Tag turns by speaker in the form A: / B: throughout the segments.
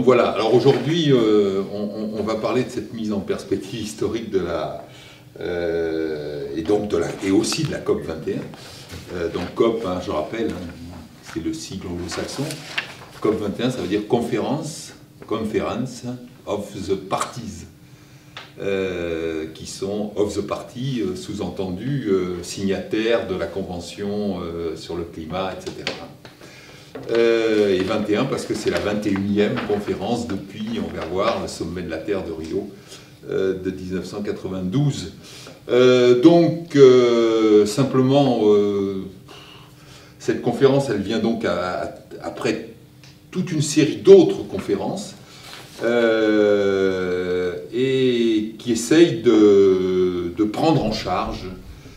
A: donc voilà, alors aujourd'hui, on va parler de cette mise en perspective historique de la... et aussi de la COP 21. Donc COP, hein, je rappelle, hein, c'est le sigle anglo-saxon. COP 21, ça veut dire Conference of the Parties, qui sont of the party, sous-entendu signataires de la Convention sur le climat, etc. Et 21 parce que c'est la 21e conférence depuis, on va voir, le sommet de la Terre de Rio de 1992. Simplement, cette conférence, elle vient donc après toute une série d'autres conférences et qui essayent de prendre en charge,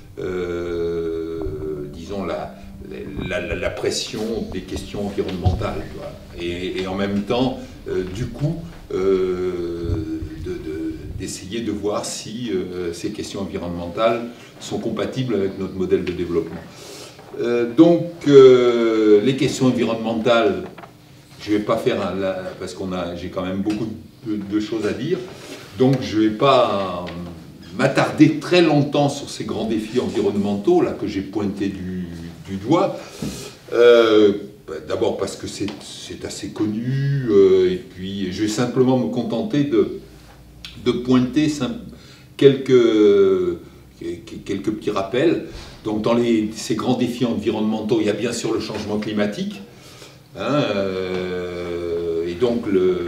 A: disons, la pression des questions environnementales, et en même temps, du coup, d'essayer de voir si ces questions environnementales sont compatibles avec notre modèle de développement. Les questions environnementales, je ne vais pas faire, parce que j'ai quand même beaucoup de choses à dire, donc je ne vais pas m'attarder très longtemps sur ces grands défis environnementaux là, que j'ai pointés du doigt. D'abord parce que c'est assez connu, et puis je vais simplement me contenter de pointer quelques petits rappels. Donc dans ces grands défis environnementaux, il y a bien sûr le changement climatique, hein, et donc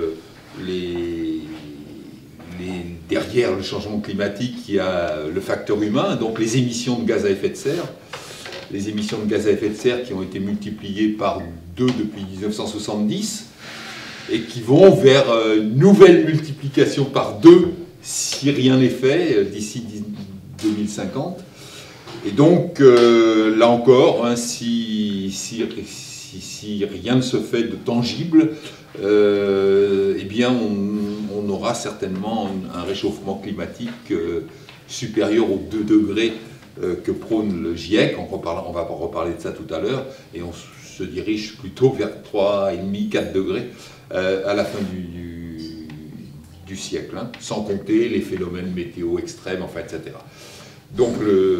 A: derrière le changement climatique, il y a le facteur humain, donc les émissions de gaz à effet de serre. Les émissions de gaz à effet de serre qui ont été multipliées par 2 depuis 1970 et qui vont vers une nouvelle multiplication par 2 si rien n'est fait d'ici 2050. Et donc, là encore, hein, si rien ne se fait de tangible, eh bien, on aura certainement un réchauffement climatique supérieur aux 2 degrés que prône le GIEC. On va reparler de ça tout à l'heure, et on se dirige plutôt vers 3,5, 4 degrés à la fin du siècle, hein, sans compter les phénomènes météo extrêmes, enfin, etc. Donc,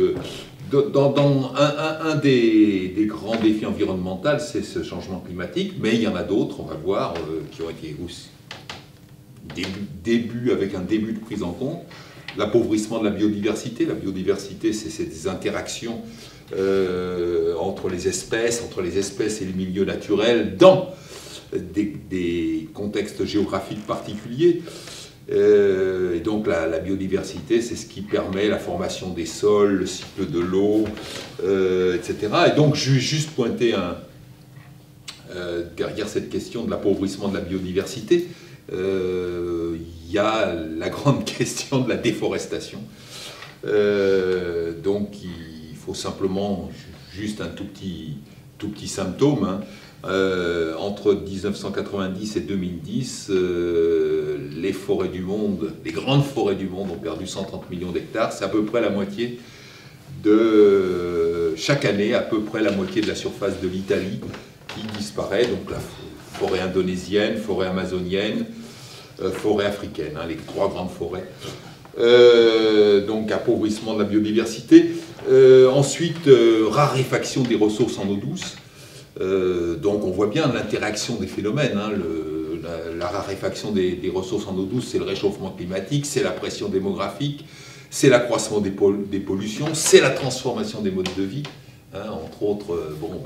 A: un des grands défis environnementaux, c'est ce changement climatique, mais il y en a d'autres, on va voir, qui ont été aussi avec un début de prise en compte. L'appauvrissement de la biodiversité. La biodiversité, c'est ces interactions entre les espèces et les milieux naturels dans des contextes géographiques particuliers. Et donc la biodiversité, c'est ce qui permet la formation des sols, le cycle de l'eau, etc. Et donc je vais juste pointer derrière cette question de l'appauvrissement de la biodiversité, il y a la grande question de la déforestation. Donc il faut simplement juste un tout petit symptôme, hein. Entre 1990 et 2010, les forêts du monde, les grandes forêts du monde ont perdu 130 millions d'hectares. C'est à peu près la moitié chaque année, à peu près la moitié de la surface de l'Italie qui disparaît. Donc la forêt indonésienne, forêt amazonienne, forêt africaine, hein, les 3 grandes forêts. Donc appauvrissement de la biodiversité. Ensuite, raréfaction des ressources en eau douce. Donc on voit bien l'interaction des phénomènes, hein, la raréfaction des ressources en eau douce, c'est le réchauffement climatique, c'est la pression démographique, c'est l'accroissement des pollutions, c'est la transformation des modes de vie, hein, entre autres,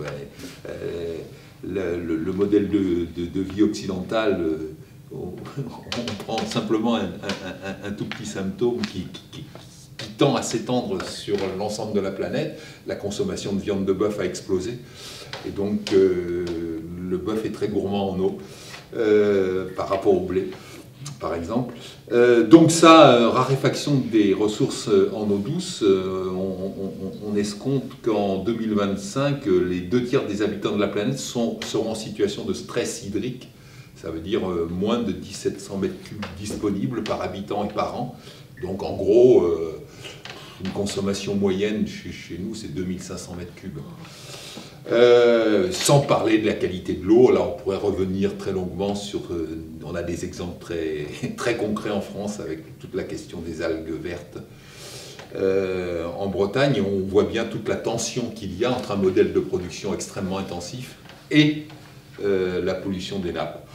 A: le modèle de vie occidental, on prend simplement un tout petit symptôme qui tend à s'étendre sur l'ensemble de la planète. La consommation de viande de bœuf a explosé. Et donc, le bœuf est très gourmand en eau par rapport au blé, par exemple. Donc ça, raréfaction des ressources en eau douce, on escompte qu'en 2025, les 2 tiers des habitants de la planète seront en situation de stress hydrique. Ça veut dire moins de 1700 mètres cubes disponibles par habitant et par an. Donc en gros, une consommation moyenne chez nous, c'est 2500 mètres cubes. Sans parler de la qualité de l'eau. Là, on pourrait revenir très longuement sur... on a des exemples très, très concrets en France avec toute la question des algues vertes. En Bretagne, on voit bien toute la tension qu'il y a entre un modèle de production extrêmement intensif et la pollution des nappes.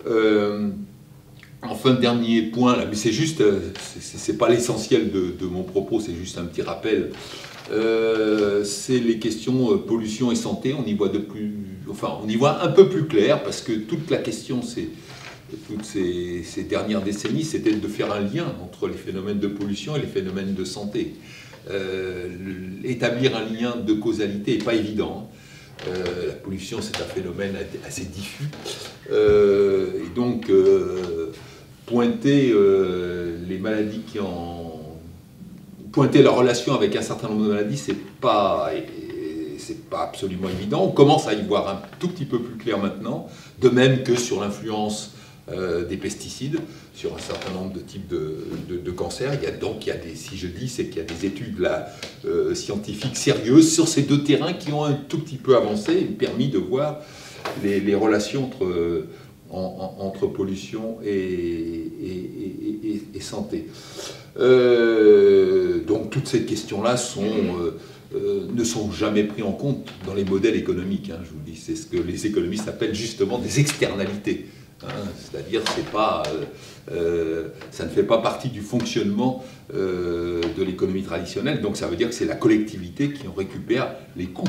A: Enfin, dernier point, là, mais c'est juste, c'est pas l'essentiel de mon propos, c'est juste un petit rappel. C'est les questions pollution et santé. On y voit on y voit un peu plus clair, parce que toute la question, toutes ces dernières décennies, c'était de faire un lien entre les phénomènes de pollution et les phénomènes de santé. Établir un lien de causalité n'est pas évident. La pollution, c'est un phénomène assez diffus. Et donc, pointer les maladies pointer la relation avec un certain nombre de maladies, c'est pas absolument évident. On commence à y voir un tout petit peu plus clair maintenant, de même que sur l'influence des pesticides, sur un certain nombre de types de cancers. Si je dis, c'est qu'il y a des études là, scientifiques sérieuses sur ces deux terrains qui ont un tout petit peu avancé et permis de voir les relations entre pollution et santé. Donc toutes ces questions-là ne sont jamais prises en compte dans les modèles économiques. Hein, je vous dis, c'est ce que les économistes appellent justement des externalités. Hein, c'est-à-dire ça ne fait pas partie du fonctionnement de l'économie traditionnelle, donc ça veut dire que c'est la collectivité qui en récupère les coûts.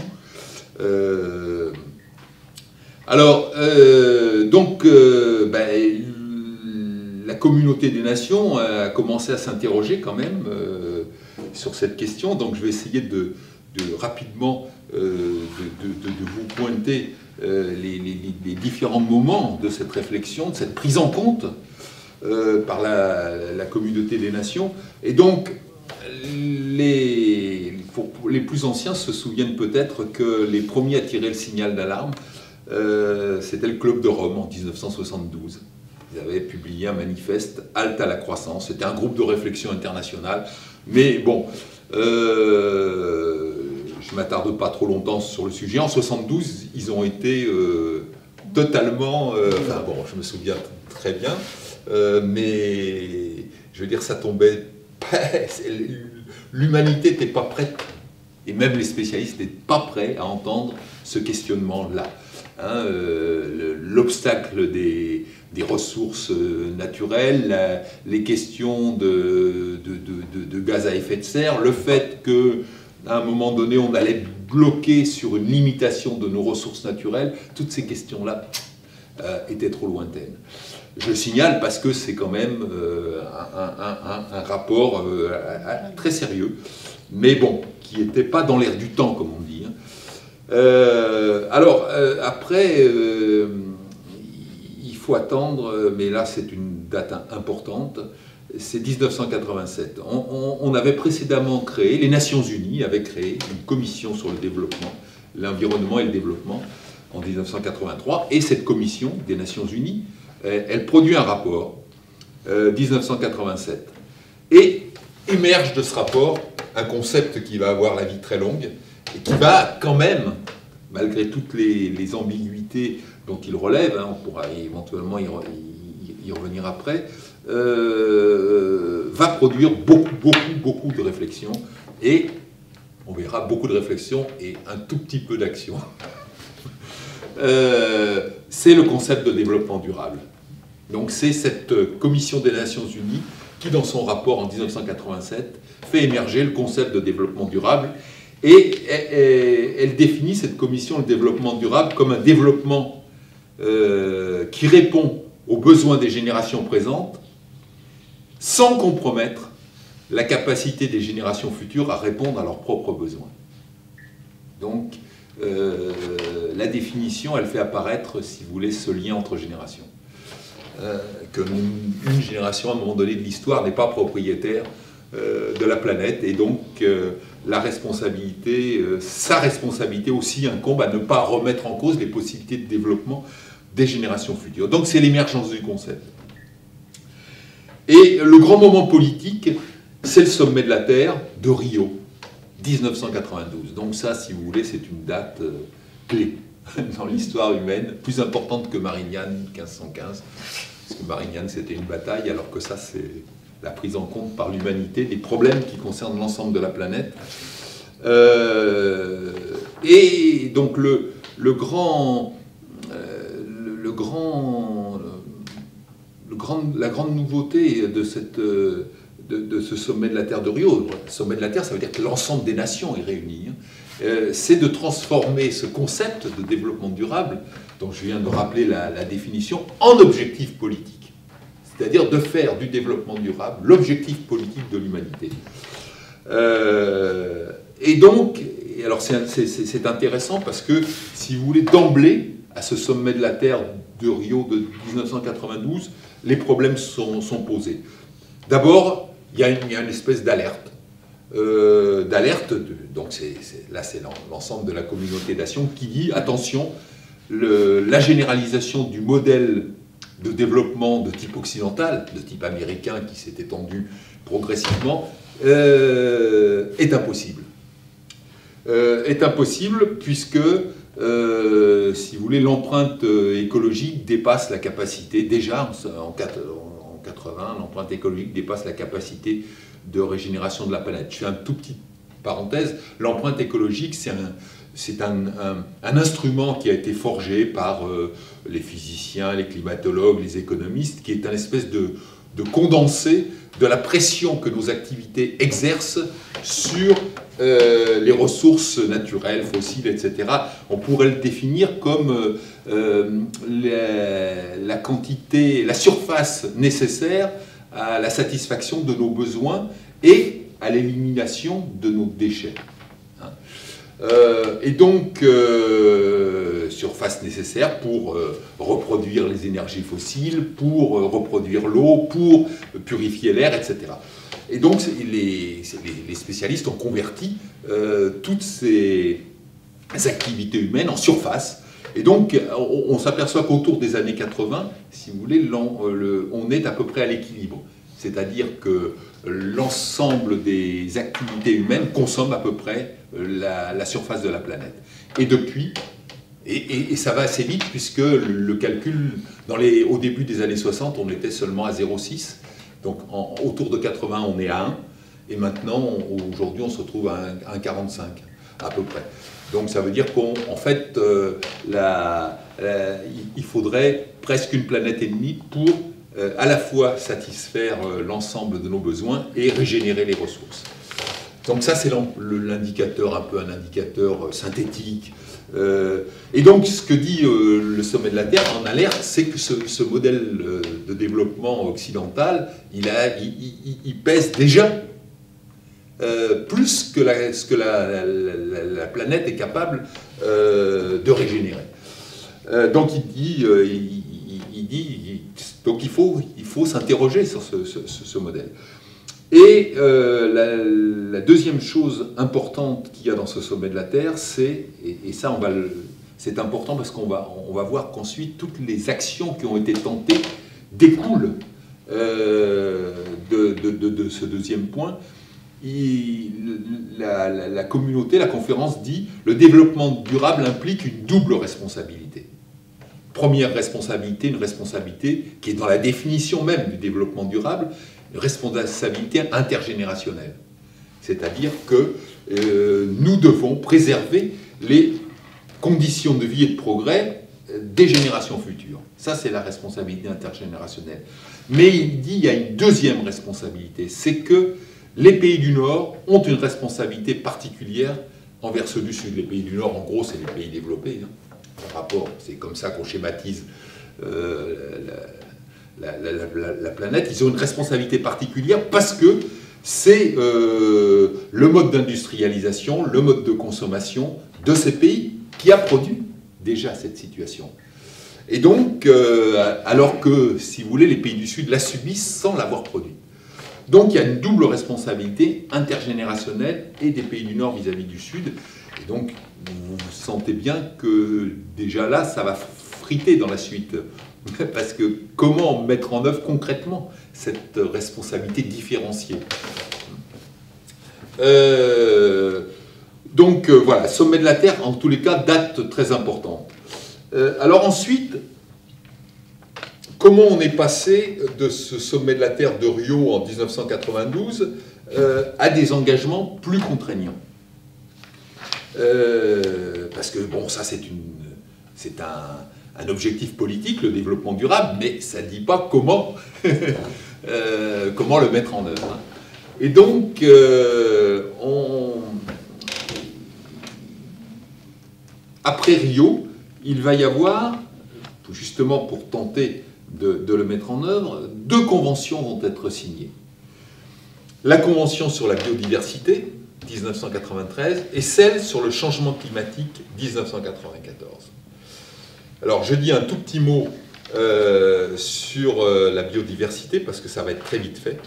A: La communauté des nations a commencé à s'interroger quand même sur cette question, donc je vais essayer de rapidement vous pointer les différents moments de cette réflexion, de cette prise en compte par la communauté des nations. Et donc, les plus anciens se souviennent peut-être que les premiers à tirer le signal d'alarme, c'était le Club de Rome en 1972. Ils avaient publié un manifeste « Halte à la croissance ». C'était un groupe de réflexion internationale. Mais bon, je ne m'attarde pas trop longtemps sur le sujet. En 1972, ils ont été totalement... enfin bon, je me souviens très bien. Mais je veux dire, ça tombait... L'humanité n'était pas prête. Et même les spécialistes n'étaient pas prêts à entendre ce questionnement-là. Hein, l'obstacle des ressources naturelles, les questions de gaz à effet de serre, le fait qu'à un moment donné, on allait bloquer sur une limitation de nos ressources naturelles, toutes ces questions-là étaient trop lointaines. Je le signale parce que c'est quand même un rapport très sérieux, mais bon, qui n'était pas dans l'air du temps, comme on dit. Hein. Après, il faut attendre, mais là c'est une date importante, c'est 1987. On avait précédemment créé, les Nations Unies avaient créé une commission sur le développement, l'environnement et le développement en 1983, et cette commission des Nations Unies, elle produit un rapport, 1987, et émerge de ce rapport un concept qui va avoir la vie très longue, et qui va quand même, malgré toutes les ambiguïtés dont il relève, hein, on pourra éventuellement y revenir après, va produire beaucoup de réflexions, et on verra beaucoup de réflexions et un tout petit peu d'action. C'est le concept de développement durable. Donc c'est cette commission des Nations Unies qui, dans son rapport en 1987, fait émerger le concept de développement durable, et elle définit, cette commission, le développement durable comme un développement qui répond aux besoins des générations présentes sans compromettre la capacité des générations futures à répondre à leurs propres besoins. Donc la définition, elle fait apparaître, si vous voulez, ce lien entre générations. Qu'une génération, à un moment donné de l'histoire, n'est pas propriétaire de la planète, et donc sa responsabilité aussi incombe à ne pas remettre en cause les possibilités de développement des générations futures. Donc c'est l'émergence du concept. Et le grand moment politique, c'est le sommet de la Terre de Rio, 1992. Donc ça, si vous voulez, c'est une date clé dans l'histoire humaine, plus importante que Marignane 1515, parce que Marignane c'était une bataille, alors que ça c'est la prise en compte par l'humanité des problèmes qui concernent l'ensemble de la planète. Et donc la grande nouveauté de ce sommet de la Terre de Rio, le sommet de la Terre, ça veut dire que l'ensemble des nations est réuni, c'est de transformer ce concept de développement durable, dont je viens de rappeler la définition, en objectif politique. C'est-à-dire de faire du développement durable l'objectif politique de l'humanité. Et donc, alors c'est intéressant parce que, si vous voulez, d'emblée, à ce sommet de la Terre de Rio de 1992, les problèmes sont posés. D'abord, il y a une espèce d'alerte. Donc là c'est l'ensemble de la communauté d'action qui dit, attention, la généralisation du modèle de développement de type occidental, de type américain qui s'est étendu progressivement, est impossible. Est impossible puisque, si vous voulez, l'empreinte écologique dépasse la capacité, déjà en 80, l'empreinte écologique dépasse la capacité de régénération de la planète. Je fais un tout petit parenthèse, l'empreinte écologique, c'est un instrument qui a été forgé par les physiciens, les climatologues, les économistes, qui est un espèce de condensé de la pression que nos activités exercent sur les ressources naturelles, fossiles, etc. On pourrait le définir comme la quantité, la surface nécessaire à la satisfaction de nos besoins et à l'élimination de nos déchets. Et donc, surface nécessaire pour reproduire les énergies fossiles, pour reproduire l'eau, pour purifier l'air, etc. Et donc, les spécialistes ont converti toutes ces activités humaines en surface. Et donc, on s'aperçoit qu'autour des années 80, si vous voulez, on est à peu près à l'équilibre. C'est-à-dire que l'ensemble des activités humaines consomment à peu près la surface de la planète. Et depuis, et ça va assez vite, puisque le calcul, au début des années 60, on était seulement à 0,6. Donc autour de 80, on est à 1. Et maintenant, aujourd'hui, on se retrouve à 1,45, à peu près. Donc ça veut dire qu'en fait, il faudrait presque une planète et demie pour à la fois satisfaire l'ensemble de nos besoins et régénérer les ressources. Donc ça, c'est l'indicateur, un peu un indicateur synthétique. Et donc, ce que dit le sommet de la Terre en alerte, c'est que ce modèle de développement occidental, il pèse déjà plus que ce que la planète est capable de régénérer. Donc donc il faut s'interroger sur ce modèle. Et la deuxième chose importante qu'il y a dans ce sommet de la Terre, c'est, et ça c'est important parce qu'on va voir qu'ensuite toutes les actions qui ont été tentées découlent de ce deuxième point. La communauté, la conférence dit « Le développement durable implique une double responsabilité ». Première responsabilité, une responsabilité qui est dans la définition même du développement durable, une responsabilité intergénérationnelle. C'est-à-dire que nous devons préserver les conditions de vie et de progrès des générations futures. Ça, c'est la responsabilité intergénérationnelle. Mais il dit qu'il y a une deuxième responsabilité, c'est que les pays du Nord ont une responsabilité particulière envers ceux du Sud. Les pays du Nord, en gros, c'est les pays développés. Par rapport, c'est comme ça qu'on schématise la planète. Ils ont une responsabilité particulière parce que c'est le mode d'industrialisation, le mode de consommation de ces pays qui a produit déjà cette situation. Et donc, alors que, si vous voulez, les pays du Sud la subissent sans l'avoir produite. Donc il y a une double responsabilité intergénérationnelle et des pays du Nord vis-à-vis du Sud. Et donc, vous sentez bien que déjà là, ça va friter dans la suite. Parce que comment mettre en œuvre concrètement cette responsabilité différenciée Donc voilà, sommet de la Terre, en tous les cas, date très importante. Alors ensuite, comment on est passé de ce sommet de la Terre de Rio en 1992 à des engagements plus contraignants? Parce que, bon, ça c'est un objectif politique, le développement durable, mais ça ne dit pas comment, comment le mettre en œuvre. Et donc, après Rio, il va y avoir, justement pour tenter de le mettre en œuvre, 2 conventions vont être signées. La convention sur la biodiversité, 1993, et celle sur le changement climatique, 1994. Alors, je dis un tout petit mot sur la biodiversité, parce que ça va être très vite fait.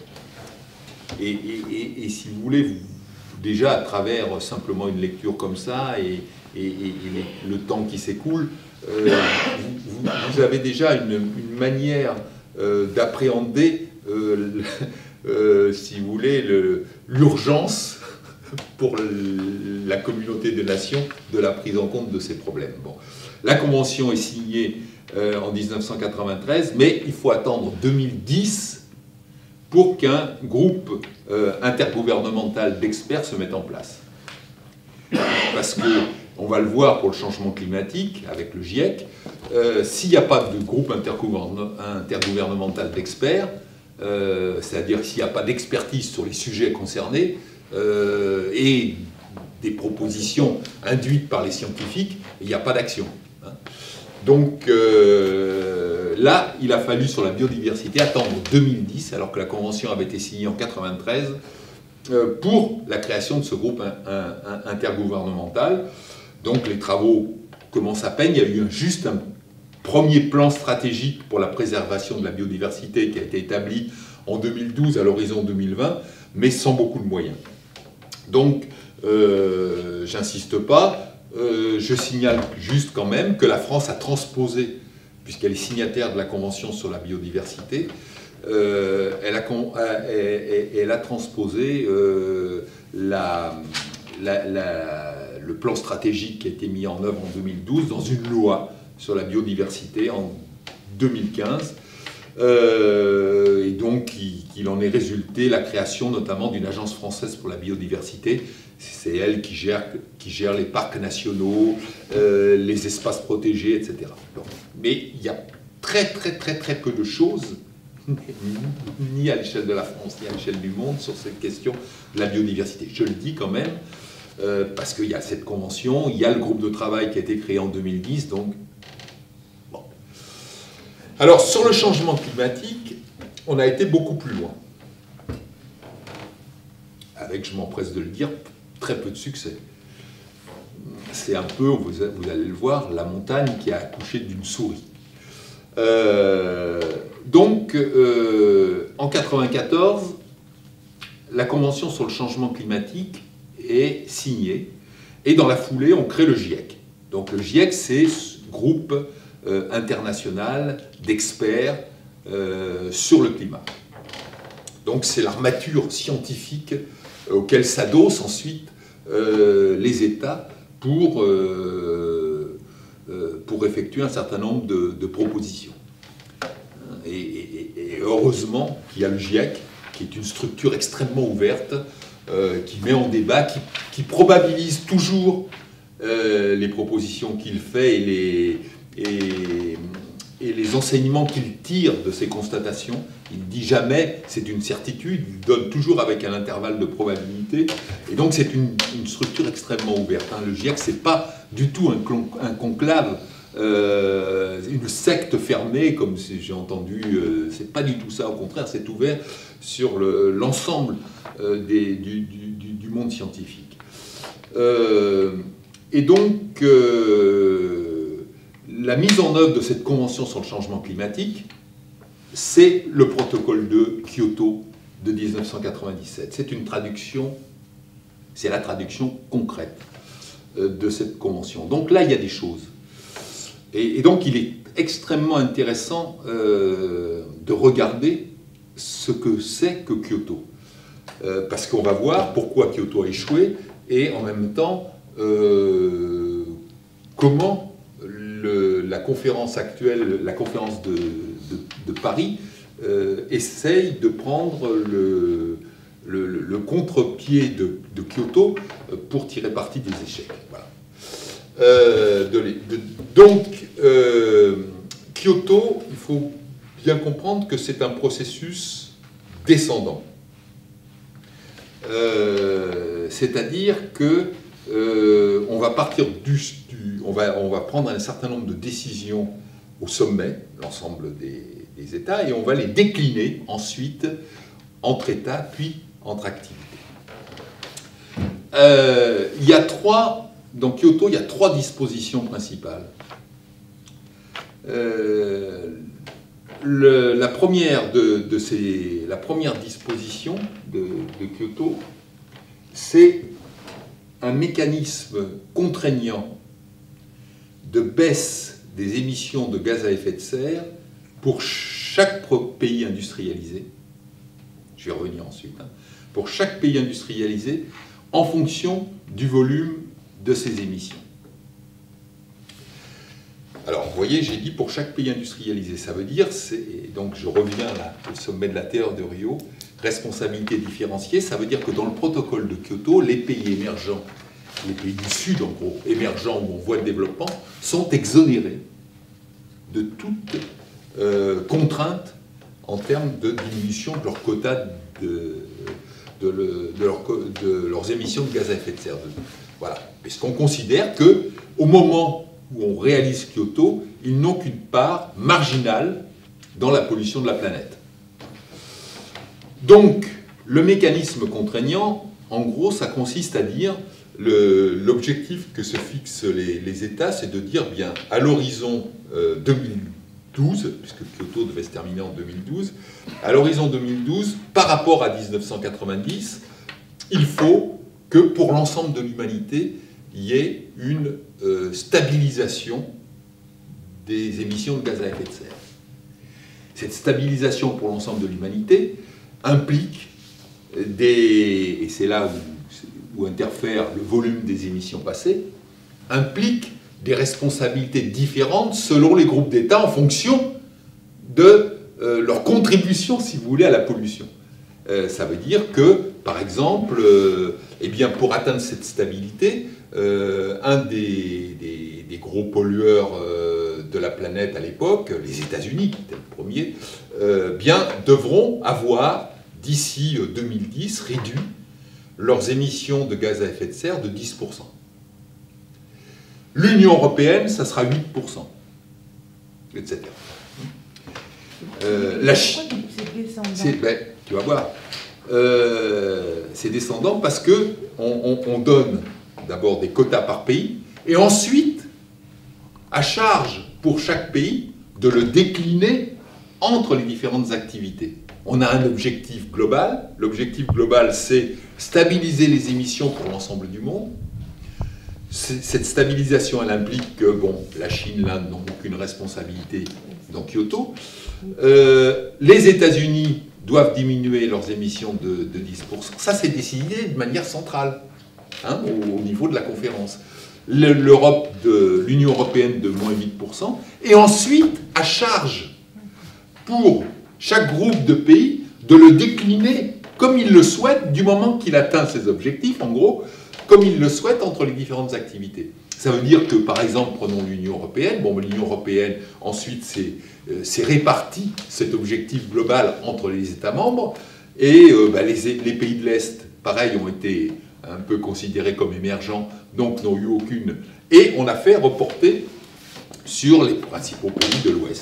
A: Et si vous voulez, déjà à travers simplement une lecture comme ça, et le temps qui s'écoule, vous avez déjà une manière d'appréhender, si vous voulez, l'urgence pour la communauté des nations de la prise en compte de ces problèmes. Bon. La convention est signée en 1993, mais il faut attendre 2010 pour qu'un groupe intergouvernemental d'experts se mette en place. Parce que, on va le voir pour le changement climatique, avec le GIEC, s'il n'y a pas de groupe intergouvernemental d'experts, c'est-à-dire s'il n'y a pas d'expertise sur les sujets concernés, et des propositions induites par les scientifiques, il n'y a pas d'action. Donc là, il a fallu sur la biodiversité attendre 2010, alors que la convention avait été signée en 1993, pour la création de ce groupe intergouvernemental. Donc les travaux commencent à peine. Il y a eu juste un premier plan stratégique pour la préservation de la biodiversité qui a été établi en 2012 à l'horizon 2020, mais sans beaucoup de moyens. Donc, j'insiste pas, je signale juste quand même que la France a transposé, puisqu'elle est signataire de la Convention sur la biodiversité, elle a transposé le plan stratégique qui a été mis en œuvre en 2012 dans une loi sur la biodiversité en 2015. Et donc, il en est résulté la création notamment d'une agence française pour la biodiversité. C'est elle qui gère les parcs nationaux, les espaces protégés, etc. Donc, mais il y a très peu de choses, ni à l'échelle de la France, ni à l'échelle du monde, sur cette question de la biodiversité. Je le dis quand même, parce qu'il y a cette convention, il y a le groupe de travail qui a été créé en 2010, donc... Bon. Alors, sur le changement climatique, on a été beaucoup plus loin. Avec, je m'empresse de le dire, très peu de succès. C'est un peu, vous allez le voir, la montagne qui a accouché d'une souris. Donc, en 1994, la Convention sur le changement climatique est signée, et dans la foulée, on crée le GIEC. Donc le GIEC, c'est ce groupe international d'experts sur le climat. Donc c'est l'armature scientifique auquel s'adossent ensuite les États pour effectuer un certain nombre de propositions. Et heureusement qu'il y a le GIEC, qui est une structure extrêmement ouverte, qui met en débat, qui probabilise toujours les propositions qu'il fait et les enseignements qu'il tire de ces constatations. Il ne dit jamais c'est une certitude, il donne toujours avec un intervalle de probabilité. Et donc c'est une structure extrêmement ouverte. Le GIEC, ce n'est pas du tout un conclave, une secte fermée, comme j'ai entendu, c'est pas du tout ça, au contraire, c'est ouvert sur l'ensemble du monde scientifique. Et donc, la mise en œuvre de cette convention sur le changement climatique, c'est le protocole de Kyoto de 1997. C'est une traduction, c'est la traduction concrète de cette convention. Donc là, il y a des choses. Et donc, il est extrêmement intéressant de regarder ce que c'est que Kyoto. Parce qu'on va voir pourquoi Kyoto a échoué, et en même temps, comment la conférence actuelle, la conférence de Paris, essaye de prendre le contre-pied de Kyoto pour tirer parti des échecs. Voilà. Donc, Kyoto, il faut bien comprendre que c'est un processus descendant. C'est-à-dire que on va partir on va prendre un certain nombre de décisions au sommet, l'ensemble des États, et on va les décliner ensuite entre États, puis entre activités. Dans Kyoto, il y a 3 dispositions principales. La première disposition de Kyoto, c'est un mécanisme contraignant de baisse des émissions de gaz à effet de serre pour chaque pays industrialisé. Je vais revenir ensuite. Pour chaque pays industrialisé, en fonction du volume de ses émissions. Alors, vous voyez, j'ai dit pour chaque pays industrialisé. Ça veut dire, donc je reviens là, au sommet de la Terre de Rio, responsabilité différenciée. Ça veut dire que dans le protocole de Kyoto, les pays émergents, les pays du Sud, en gros, émergents ou en voie de développement, sont exonérés de toute contrainte en termes de diminution de leur quota de leurs émissions de gaz à effet de serre. Voilà. Puisqu'on considère qu'au moment où on réalise Kyoto, ils n'ont qu'une part marginale dans la pollution de la planète. Donc, le mécanisme contraignant, en gros, ça consiste à dire, l'objectif que se fixent les États, c'est de dire, bien, à l'horizon 2012, puisque Kyoto devait se terminer en 2012, à l'horizon 2012, par rapport à 1990, il faut que pour l'ensemble de l'humanité, il y ait une stabilisation des émissions de gaz à effet de serre. Cette stabilisation pour l'ensemble de l'humanité implique et c'est là où interfère le volume des émissions passées, implique des responsabilités différentes selon les groupes d'États en fonction de leur contribution, si vous voulez, à la pollution. Ça veut dire que, par exemple, eh bien, pour atteindre cette stabilité, un des gros pollueurs de la planète à l'époque, les États-Unis, qui étaient le premier, bien, devront avoir, d'ici 2010, réduit leurs émissions de gaz à effet de serre de 10%. L'Union européenne, ça sera 8%, etc. La Chine, tu vas voir, c'est descendant parce qu'on donne d'abord des quotas par pays, et ensuite, à charge pour chaque pays de le décliner entre les différentes activités. On a un objectif global. L'objectif global, c'est stabiliser les émissions pour l'ensemble du monde. Cette stabilisation, elle implique que, bon, la Chine, l'Inde n'ont aucune responsabilité dans Kyoto. Les États-Unis doivent diminuer leurs émissions de 10%. Ça, c'est décidé de manière centrale, hein, au niveau de la conférence. L'Union européenne de moins 8%. Et ensuite, à charge pour chaque groupe de pays de le décliner comme il le souhaite du moment qu'il atteint ses objectifs, en gros, comme il le souhaite entre les différentes activités. Ça veut dire que, par exemple, prenons l'Union européenne. Bon, l'Union européenne, ensuite, c'est réparti cet objectif global entre les États membres. Et les pays de l'Est, pareil, ont été un peu considérés comme émergents, donc n'ont eu aucune. Et on a fait reporter sur les principaux pays de l'Ouest.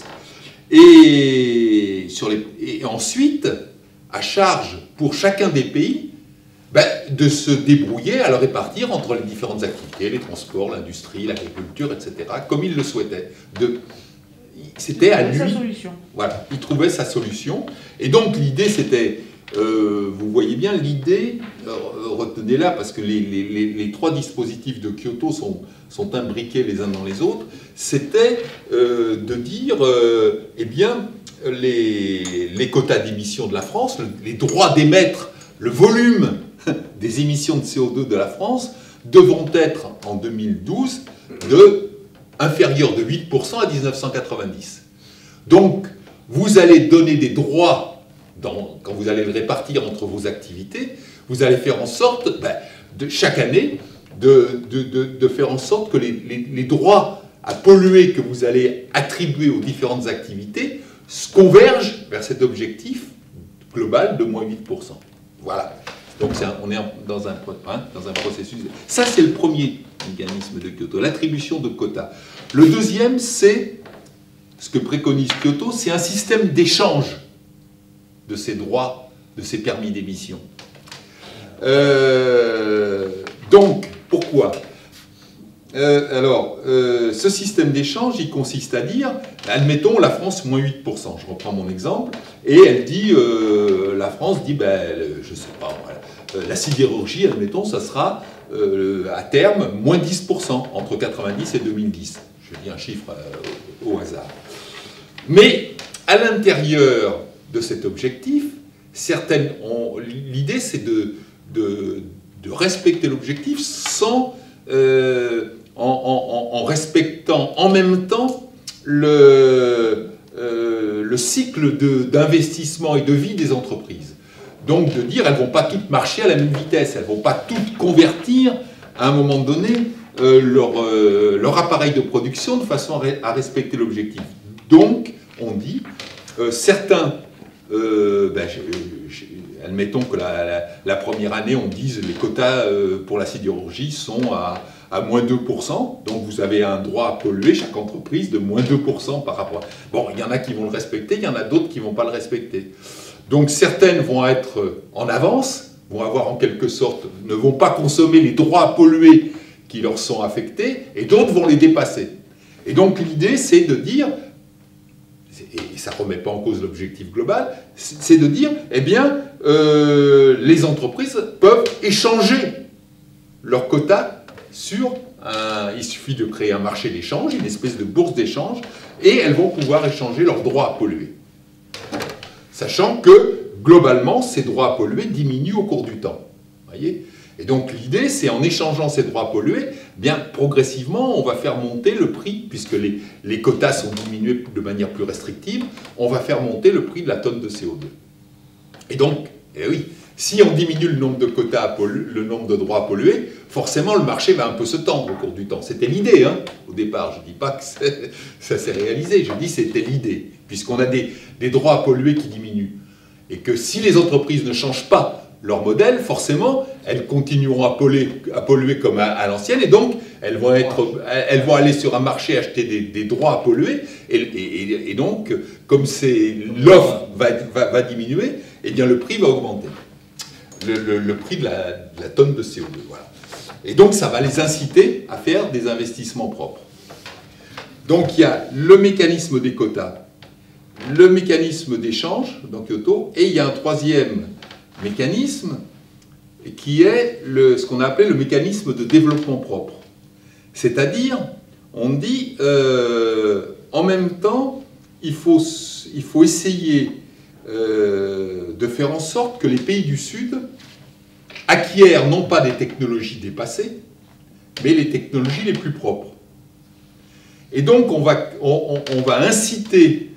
A: Et ensuite, à charge pour chacun des pays, de se débrouiller à le répartir entre les différentes activités, les transports, l'industrie, l'agriculture, etc., comme il le souhaitait. C'était à lui. Sa solution. Voilà, il trouvait sa solution. Et donc l'idée, c'était, vous voyez bien, l'idée, retenez-la, parce que les 3 dispositifs de Kyoto sont imbriqués les uns dans les autres, c'était de dire, eh bien, les quotas d'émissions de la France, les droits d'émettre, le volume des émissions de CO2 de la France devront être en 2012 inférieurs de 8% à 1990. Donc, vous allez donner des droits, quand vous allez le répartir entre vos activités, vous allez faire en sorte, de chaque année, de faire en sorte que les droits à polluer que vous allez attribuer aux différentes activités convergent vers cet objectif global de moins 8%. Voilà. Donc on est dans un processus. Ça, c'est le premier mécanisme de Kyoto, l'attribution de quotas. Le deuxième, c'est ce que préconise Kyoto, c'est un système d'échange de ces droits, de ces permis d'émission. Donc, pourquoi ? Ce système d'échange, il consiste à dire, admettons la France moins 8%, je reprends mon exemple, et elle dit, la France dit, je sais pas, la sidérurgie, admettons, ça sera à terme moins 10% entre 90 et 2010. Je dis un chiffre au hasard. Mais à l'intérieur de cet objectif, l'idée c'est de respecter l'objectif sans en respectant en même temps le cycle d'investissement et de vie des entreprises. Donc de dire, elles ne vont pas toutes marcher à la même vitesse, elles ne vont pas toutes convertir à un moment donné leur appareil de production de façon à respecter l'objectif. Donc, on dit, certains, admettons que la première année, on dise les quotas pour la sidérurgie sont à moins 2%, donc vous avez un droit à polluer, chaque entreprise, de moins 2% par rapport. Bon, il y en a qui vont le respecter, il y en a d'autres qui ne vont pas le respecter. Donc certaines vont être en avance, vont avoir en quelque sorte, ne vont pas consommer les droits à polluer qui leur sont affectés, et d'autres vont les dépasser. Et donc l'idée, c'est de dire, et ça ne remet pas en cause l'objectif global, c'est de dire, eh bien, les entreprises peuvent échanger leurs quotas il suffit de créer un marché d'échange, une espèce de bourse d'échange, et elles vont pouvoir échanger leurs droits à polluer. Sachant que, globalement, ces droits à polluer diminuent au cours du temps. Voyez ? Et donc l'idée, c'est en échangeant ces droits à polluer, bien progressivement, on va faire monter le prix, puisque les quotas sont diminués de manière plus restrictive, on va faire monter le prix de la tonne de CO2. Et donc, oui, si on diminue le nombre de quotas, le nombre de droits à polluer, forcément le marché va un peu se tendre au cours du temps. C'était l'idée, hein, au départ. Je ne dis pas que ça s'est réalisé, je dis c'était l'idée, puisqu'on a des droits à polluer qui diminuent. Et que si les entreprises ne changent pas leur modèle, forcément, elles continueront à polluer comme à l'ancienne, et donc elles vont aller sur un marché acheter des droits à polluer, et donc, comme l'offre va diminuer, eh bien le prix va augmenter. Le prix de la tonne de CO2. Voilà. Et donc ça va les inciter à faire des investissements propres. Donc il y a le mécanisme des quotas, le mécanisme d'échange dans Kyoto, et il y a un troisième mécanisme qui est ce qu'on a appelé le mécanisme de développement propre. C'est-à-dire, on dit, en même temps, il faut essayer de faire en sorte que les pays du Sud acquièrent non pas des technologies dépassées, mais les technologies les plus propres. Et donc, on va inciter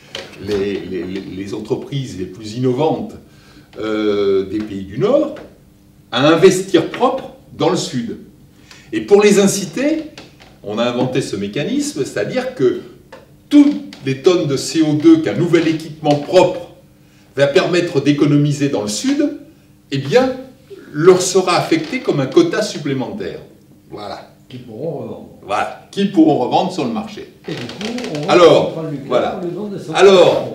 A: les entreprises les plus innovantes des pays du Nord à investir propre dans le Sud. Et pour les inciter, on a inventé ce mécanisme, c'est-à-dire que toutes les tonnes de CO2 qu'un nouvel équipement propre va permettre d'économiser dans le Sud, eh bien, leur sera affecté comme un quota supplémentaire. Voilà.
B: Qu'ils pourront revendre.
A: Voilà, qu'ils pourront revendre sur le marché.
B: Et du coup, on
A: alors, voilà. Alors,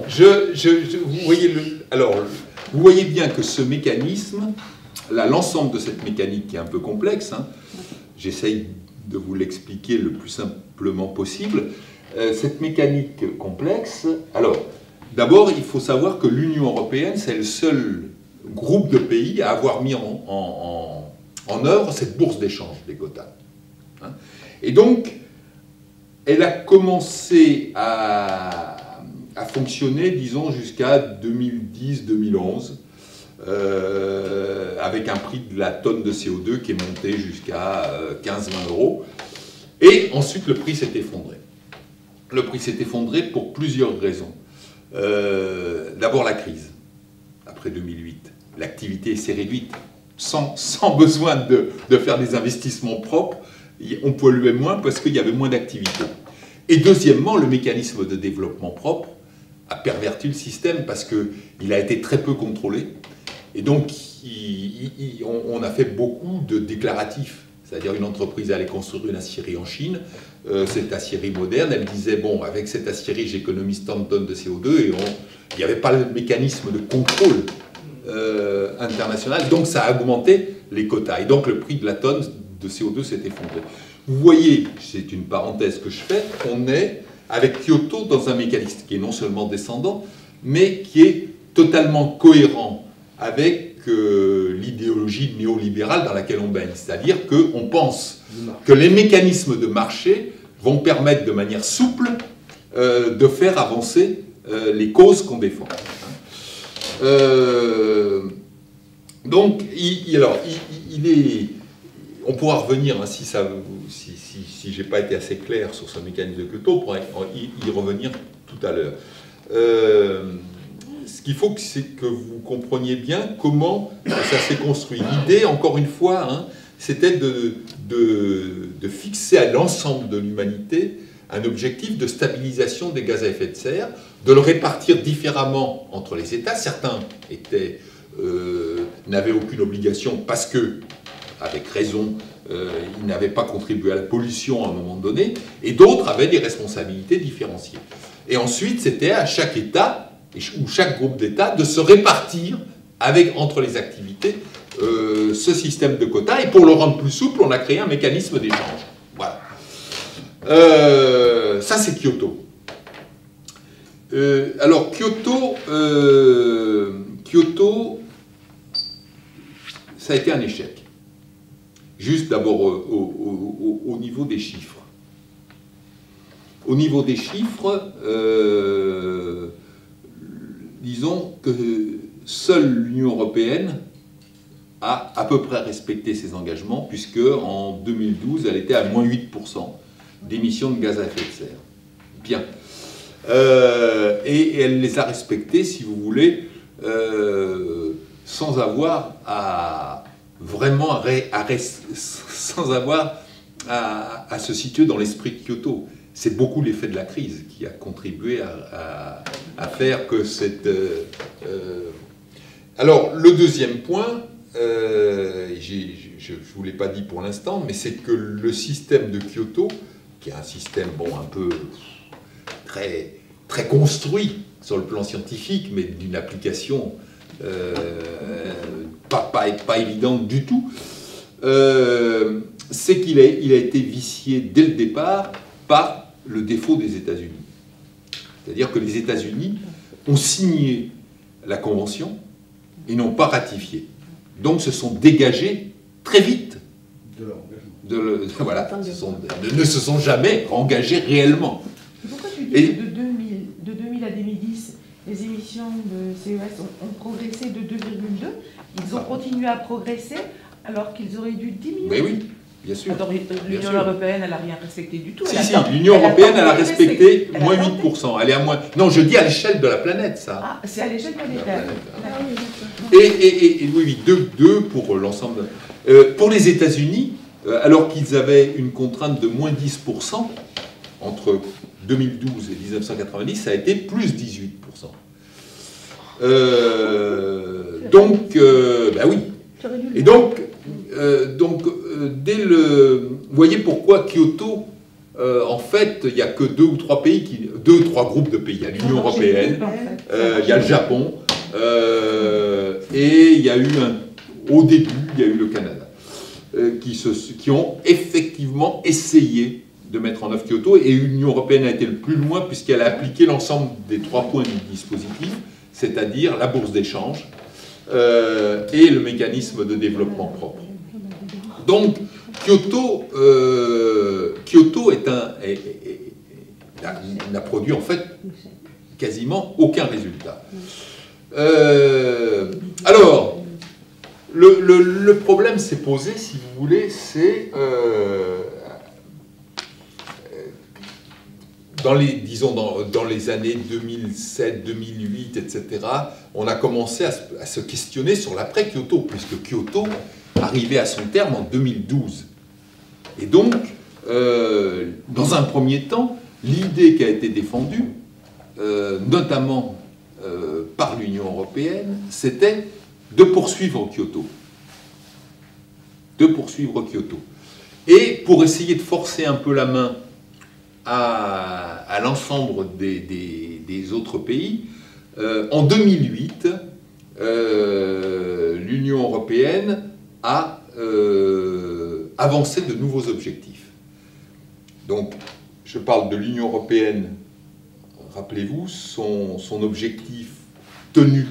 A: vous voyez bien que ce mécanisme, là, l'ensemble de cette mécanique qui est un peu complexe, hein, j'essaye de vous l'expliquer le plus simplement possible. Cette mécanique complexe, alors, d'abord, il faut savoir que l'Union européenne, c'est le seul groupe de pays à avoir mis en œuvre cette bourse d'échange des quotas. Hein. Et donc, elle a commencé à fonctionner, disons, jusqu'à 2010-2011, avec un prix de la tonne de CO2 qui est monté jusqu'à 15-20 euros. Et ensuite, le prix s'est effondré. Le prix s'est effondré pour plusieurs raisons. D'abord la crise, après 2008. L'activité s'est réduite. Sans besoin de faire des investissements propres, on polluait moins parce qu'il y avait moins d'activité. Et deuxièmement, le mécanisme de développement propre a perverti le système parce qu'il a été très peu contrôlé. Et donc, on a fait beaucoup de déclaratifs. C'est-à-dire une entreprise allait construire une aciérie en Chine, cette aciérie moderne, elle disait, bon, avec cette aciérie, j'économise tant de tonnes de CO2, et il n'y avait pas le mécanisme de contrôle international, donc ça a augmenté les quotas. Et donc le prix de la tonne de CO2 s'est effondré. Vous voyez, c'est une parenthèse que je fais, on est avec Kyoto dans un mécanisme qui est non seulement descendant, mais qui est totalement cohérent avec l'idéologie néolibérale dans laquelle on baigne. C'est-à-dire qu'on pense que les mécanismes de marché vont permettre de manière souple de faire avancer les causes qu'on défend. Donc, on pourra revenir, hein, si je n'ai pas été assez clair sur ce mécanisme de Kyoto, on pourra y revenir tout à l'heure. Ce qu'il faut, c'est que vous compreniez bien comment ça s'est construit. L'idée, encore une fois, hein, c'était de fixer à l'ensemble de l'humanité un objectif de stabilisation des gaz à effet de serre, de le répartir différemment entre les États. Certains n'avaient aucune obligation parce que, avec raison, ils n'avaient pas contribué à la pollution à un moment donné, et d'autres avaient des responsabilités différenciées. Et ensuite, c'était à chaque État, ou chaque groupe d'États, de se répartir entre les activités ce système de quotas, et pour le rendre plus souple, on a créé un mécanisme d'échange. Voilà. Ça, c'est Kyoto. Alors, Kyoto, ça a été un échec. Juste d'abord au niveau des chiffres. Au niveau des chiffres, disons que seule l'Union européenne a à peu près respecté ses engagements, puisque en 2012, elle était à moins 8% d'émissions de gaz à effet de serre. Bien. Et elle les a respectés, si vous voulez, sans avoir à se situer dans l'esprit de Kyoto. C'est beaucoup l'effet de la crise qui a contribué à faire que cette... Alors, le deuxième point, je ne vous l'ai pas dit pour l'instant, mais c'est que le système de Kyoto, qui est un système, bon, un peu très, très construit sur le plan scientifique, mais d'une application pas évidente du tout, c'est qu'il a été vicié dès le départ par le défaut des États-Unis. C'est-à-dire que les États-Unis ont signé la Convention et n'ont pas ratifié. Donc se sont dégagés très vite
B: de leur engagement.
A: Voilà, ne se sont jamais engagés réellement.
C: Pourquoi tu dis que de 2000 à 2010, les émissions de CES ont progressé de 2,2 ? Ils ont continué à progresser alors qu'ils auraient dû diminuer.
A: Mais oui, bien sûr.
C: Attends, l'Union européenne, elle n'a rien respecté du tout.
A: Si, l'Union européenne, elle a respecté moins 8%. Elle est à moins... Non, je dis à l'échelle de la planète, ça.
C: Ah, c'est à l'échelle planétaire.
A: Et oui, 2 pour l'ensemble. Pour les États-Unis, alors qu'ils avaient une contrainte de moins 10% entre 2012 et 1990, ça a été plus 18%. Donc, bah oui. Et donc, vous voyez pourquoi Kyoto, en fait, il n'y a que 2 ou 3 pays, 2 ou 3 groupes de pays. Il y a l'Union européenne, il y a le Japon, et il y a eu au début, il y a eu le Canada, qui ont effectivement essayé de mettre en œuvre Kyoto, et l'Union européenne a été le plus loin puisqu'elle a appliqué l'ensemble des 3 points du dispositif, c'est-à-dire la bourse d'échange et le mécanisme de développement propre. Donc, Kyoto n'a produit en fait quasiment aucun résultat. Alors, Le problème s'est posé, si vous voulez, c'est dans les années 2007, 2008, etc., on a commencé à se questionner sur l'après-Kyoto, puisque Kyoto arrivait à son terme en 2012. Et donc, dans un premier temps, l'idée qui a été défendue, notamment par l'Union européenne, c'était de poursuivre Kyoto. Et pour essayer de forcer un peu la main à l'ensemble des autres pays, en 2008, l'Union européenne a avancé de nouveaux objectifs. Donc, je parle de l'Union européenne, rappelez-vous, son objectif tenu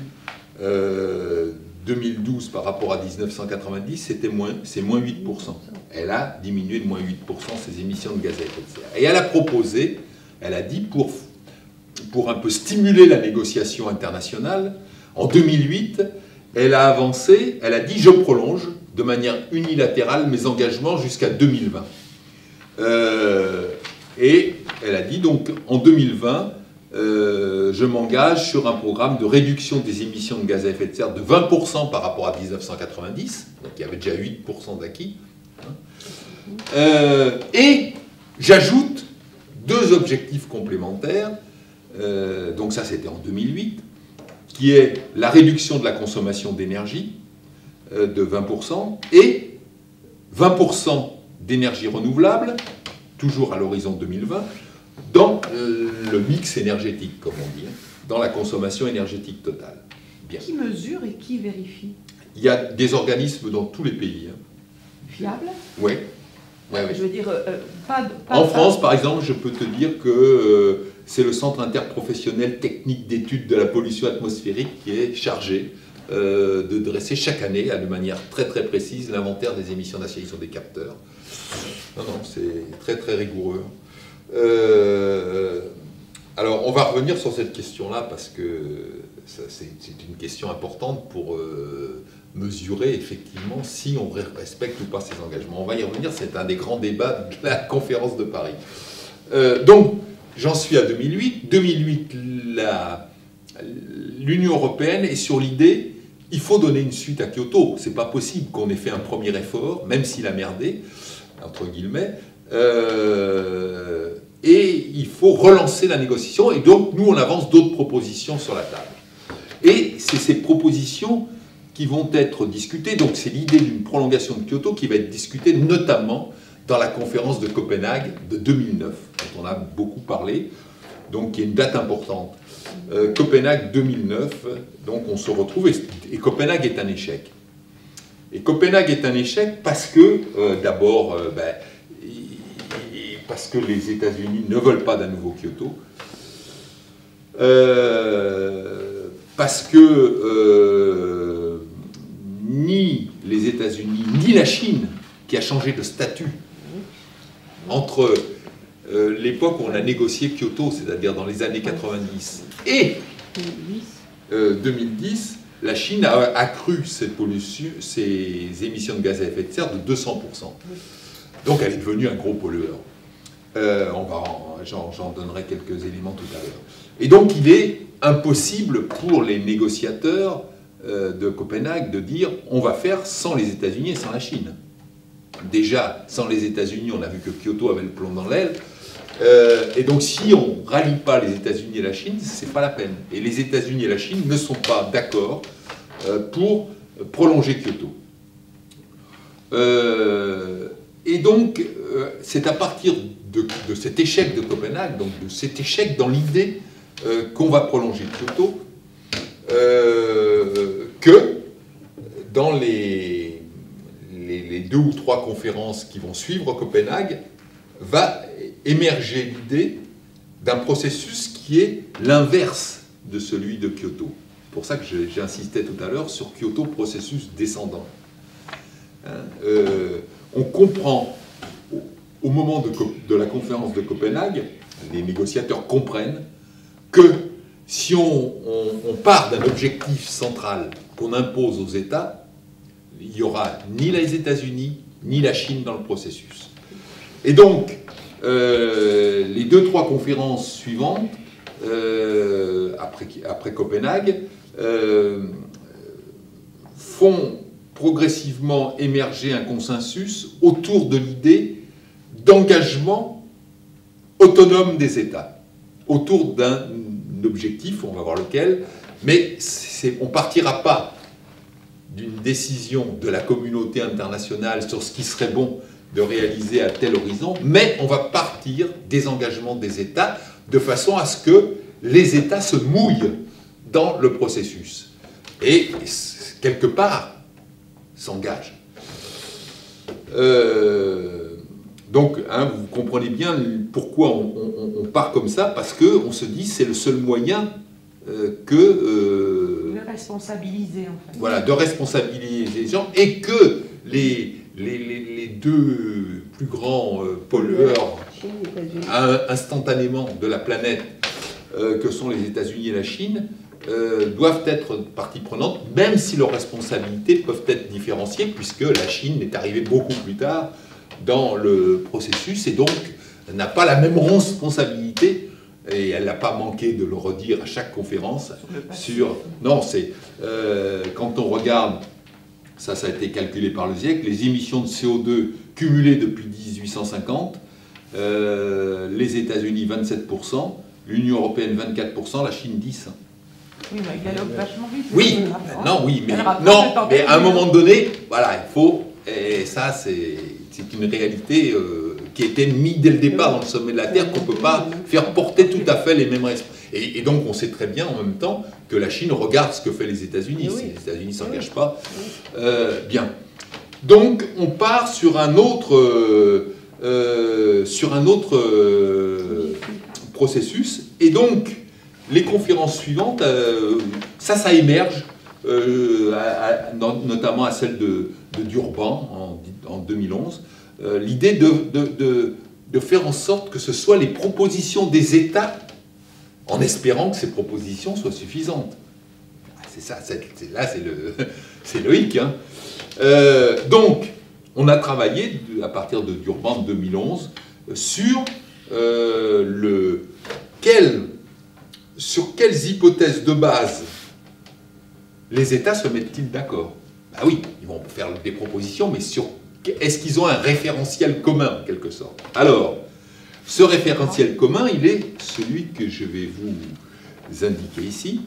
A: 2012 par rapport à 1990, c'est moins 8%. Elle a diminué de moins 8% ses émissions de gaz à effet de serre. Et elle a proposé, elle a dit, pour un peu stimuler la négociation internationale, en 2008, elle a avancé, elle a dit « je prolonge de manière unilatérale mes engagements jusqu'à 2020 ». Et elle a dit donc en 2020, je m'engage sur un programme de réduction des émissions de gaz à effet de serre de 20% par rapport à 1990, donc il y avait déjà 8% d'acquis. Et j'ajoute 2 objectifs complémentaires, donc ça c'était en 2008, qui est la réduction de la consommation d'énergie de 20% et 20% d'énergie renouvelable, toujours à l'horizon 2020, dans le mix énergétique, comme on dit, dans la consommation énergétique totale. Bien.
C: Qui mesure et qui vérifie?
A: Il y a des organismes dans tous les pays.
C: Fiables?
A: Oui.
C: Je veux dire,
A: en France, par exemple, je peux te dire que c'est le Centre interprofessionnel technique d'études de la pollution atmosphérique qui est chargé de dresser chaque année, de manière très très précise, l'inventaire des émissions d'acier. Ils sont des capteurs. Non, c'est très très rigoureux. Alors, on va revenir sur cette question-là parce que c'est une question importante pour mesurer effectivement si on respecte ou pas ces engagements. On va y revenir, c'est un des grands débats de la conférence de Paris. Donc, j'en suis à 2008. 2008, l'Union européenne est sur l'idée, il faut donner une suite à Kyoto. C'est pas possible qu'on ait fait un premier effort, même s'il a merdé, entre guillemets, et il faut relancer la négociation. Et donc, nous, on avance d'autres propositions sur la table. Et c'est ces propositions qui vont être discutées. Donc, c'est l'idée d'une prolongation de Kyoto qui va être discutée notamment dans la conférence de Copenhague de 2009, dont on a beaucoup parlé, donc qui est une date importante. Copenhague 2009, donc on se retrouve, et Copenhague est un échec. Et Copenhague est un échec parce que, d'abord, parce que les États-Unis ne veulent pas d'un nouveau Kyoto, parce que ni les États-Unis, ni la Chine, qui a changé de statut entre l'époque où on a négocié Kyoto, c'est-à-dire dans les années 90, et 2010, la Chine a accru ses émissions de gaz à effet de serre de 200%. Donc elle est devenue un gros pollueur. J'en donnerai quelques éléments tout à l'heure. Et donc il est impossible pour les négociateurs de Copenhague de dire on va faire sans les États-Unis et sans la Chine. Déjà, sans les États-Unis, on a vu que Kyoto avait le plomb dans l'aile. Et donc si on ne rallie pas les États-Unis et la Chine, c'est pas la peine. Et les États-Unis et la Chine ne sont pas d'accord pour prolonger Kyoto. Et donc, c'est à partir de cet échec de Copenhague, donc de cet échec dans l'idée qu'on va prolonger Kyoto, que dans les 2 ou 3 conférences qui vont suivre Copenhague, va émerger l'idée d'un processus qui est l'inverse de celui de Kyoto. C'est pour ça que j'insistais tout à l'heure sur Kyoto, processus descendant. On comprend, au moment de la conférence de Copenhague, les négociateurs comprennent que si on part d'un objectif central qu'on impose aux États, il n'y aura ni les États-Unis, ni la Chine dans le processus. Et donc, les 2-3 conférences suivantes, après Copenhague, font progressivement émerger un consensus autour de l'idée d'engagement autonome des États, autour d'un objectif, on va voir lequel, mais on ne partira pas d'une décision de la communauté internationale sur ce qui serait bon de réaliser à tel horizon, mais on va partir des engagements des États de façon à ce que les États se mouillent dans le processus et, quelque part, s'engagent. Donc, vous comprenez bien pourquoi on part comme ça, parce qu'on se dit c'est le seul moyen
C: de responsabiliser, en fait.
A: Voilà, de responsabiliser les gens, et que les deux plus grands pollueurs instantanément de la planète, que sont les États-Unis et la Chine, doivent être partie prenante, même si leurs responsabilités peuvent être différenciées, puisque la Chine est arrivée beaucoup plus tard dans le processus, et donc n'a pas la même responsabilité, et elle n'a pas manqué de le redire à chaque conférence, non, c'est... quand on regarde, ça a été calculé par le GIEC, les émissions de CO2 cumulées depuis 1850, les États-Unis 27%, l'Union européenne 24%, la Chine 10%.
C: Oui, mais il galope vachement vite.
A: Oui, mais à un moment donné, voilà, il faut, et ça c'est une réalité qui était mise dès le départ dans le sommet de la Terre, qu'on ne peut pas faire porter tout à fait les mêmes responsabilités. Et donc on sait très bien en même temps que la Chine regarde ce que fait les États-Unis. Si les États-Unis ne s'engagent pas, bien. Donc on part sur un autre, processus, et donc les conférences suivantes, ça émerge, notamment à celle de Durban en 2011, l'idée de faire en sorte que ce soit les propositions des États, en espérant que ces propositions soient suffisantes. C'est ça, là c'est le hic. Hein. Donc, on a travaillé, à partir de Durban 2011, sur sur quelles hypothèses de base les États se mettent-ils d'accord? Ben oui, ils vont faire des propositions, mais est-ce qu'ils ont un référentiel commun, en quelque sorte? Alors, ce référentiel commun, il est celui que je vais vous indiquer ici.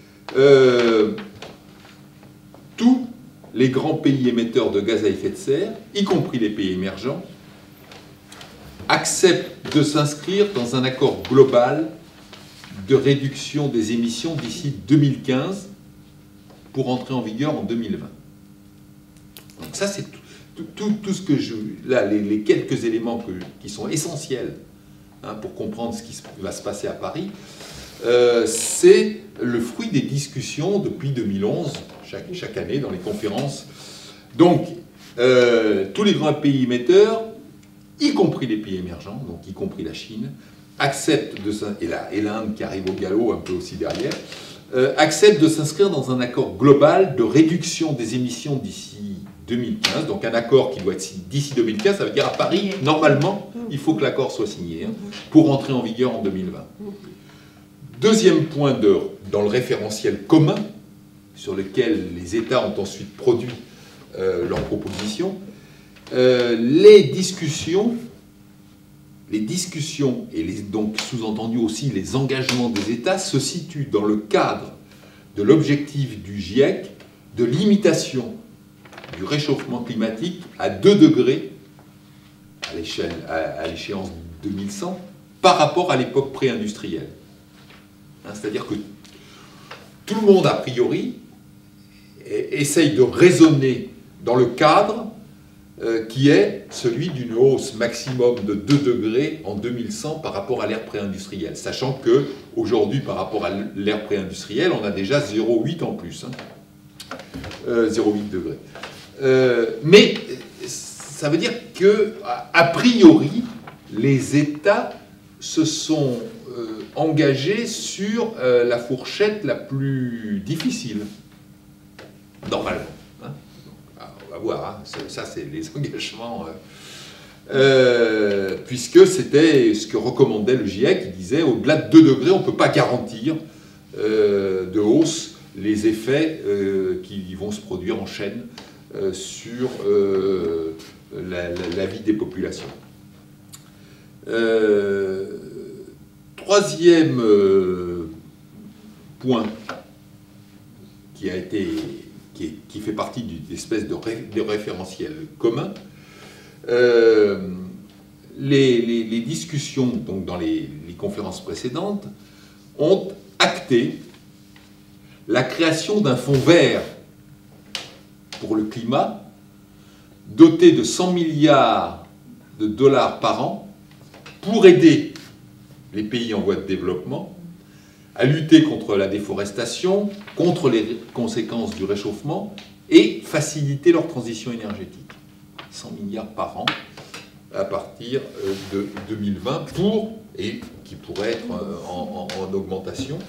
A: Tous les grands pays émetteurs de gaz à effet de serre, y compris les pays émergents, acceptent de s'inscrire dans un accord global de réduction des émissions d'ici 2015 pour entrer en vigueur en 2020. Donc ça, c'est tout ce que là, les quelques éléments qui sont essentiels pour comprendre ce qui va se passer à Paris, c'est le fruit des discussions depuis 2011, chaque année dans les conférences. Donc, tous les grands pays émetteurs, y compris les pays émergents, donc y compris la Chine, acceptent et l'Inde qui arrive au galop un peu aussi derrière, acceptent de s'inscrire dans un accord global de réduction des émissions d'ici 2015, donc un accord qui doit être d'ici 2015, ça veut dire à Paris, normalement, il faut que l'accord soit signé pour entrer en vigueur en 2020. Deuxième point dans le référentiel commun, sur lequel les États ont ensuite produit leurs propositions, les discussions et donc sous-entendu aussi les engagements des États se situent dans le cadre de l'objectif du GIEC de limitation du réchauffement climatique à 2 degrés à l'échéance 2100 par rapport à l'époque pré-industrielle. C'est-à-dire que tout le monde, a priori, essaye de raisonner dans le cadre qui est celui d'une hausse maximum de 2 degrés en 2100 par rapport à l'ère pré-industrielle, sachant qu'aujourd'hui, par rapport à l'ère pré-industrielle, on a déjà 0,8 en plus, 0,8 degrés. Mais ça veut dire que, a priori, les États se sont engagés sur la fourchette la plus difficile, normalement. on va voir, hein, ça c'est les engagements, puisque c'était ce que recommandait le GIEC, qui disait au-delà de 2 degrés, on ne peut pas garantir de hausse les effets qui vont se produire en chaîne sur la vie des populations. Troisième point qui fait partie d'une espèce de référentiel commun, les discussions donc, dans les conférences précédentes ont acté la création d'un fonds vert pour le climat doté de 100 milliards de dollars par an pour aider les pays en voie de développement à lutter contre la déforestation, contre les conséquences du réchauffement et faciliter leur transition énergétique. 100 milliards par an à partir de 2020 et qui pourrait être en augmentation,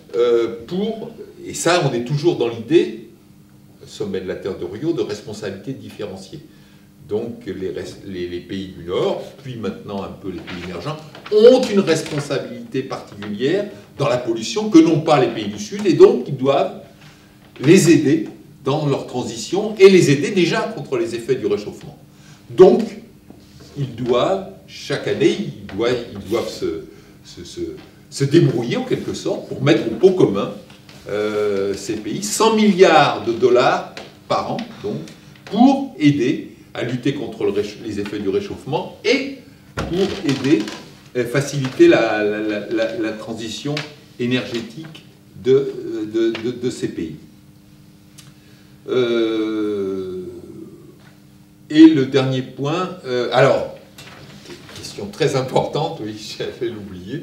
A: et ça on est toujours dans l'idée, sommet de la Terre de Rio, de responsabilité différenciée. Donc les pays du Nord, puis maintenant un peu les pays émergents, ont une responsabilité particulière dans la pollution que n'ont pas les pays du Sud, et donc ils doivent les aider dans leur transition et les aider déjà contre les effets du réchauffement. Donc, ils doivent, chaque année, ils doivent se débrouiller en quelque sorte pour mettre au pot commun ces pays, 100 milliards de dollars par an, donc, pour aider à lutter contre les effets du réchauffement et pour aider, faciliter la transition énergétique de ces pays. Et le dernier point, alors, question très importante, oui, j'avais l'oublié,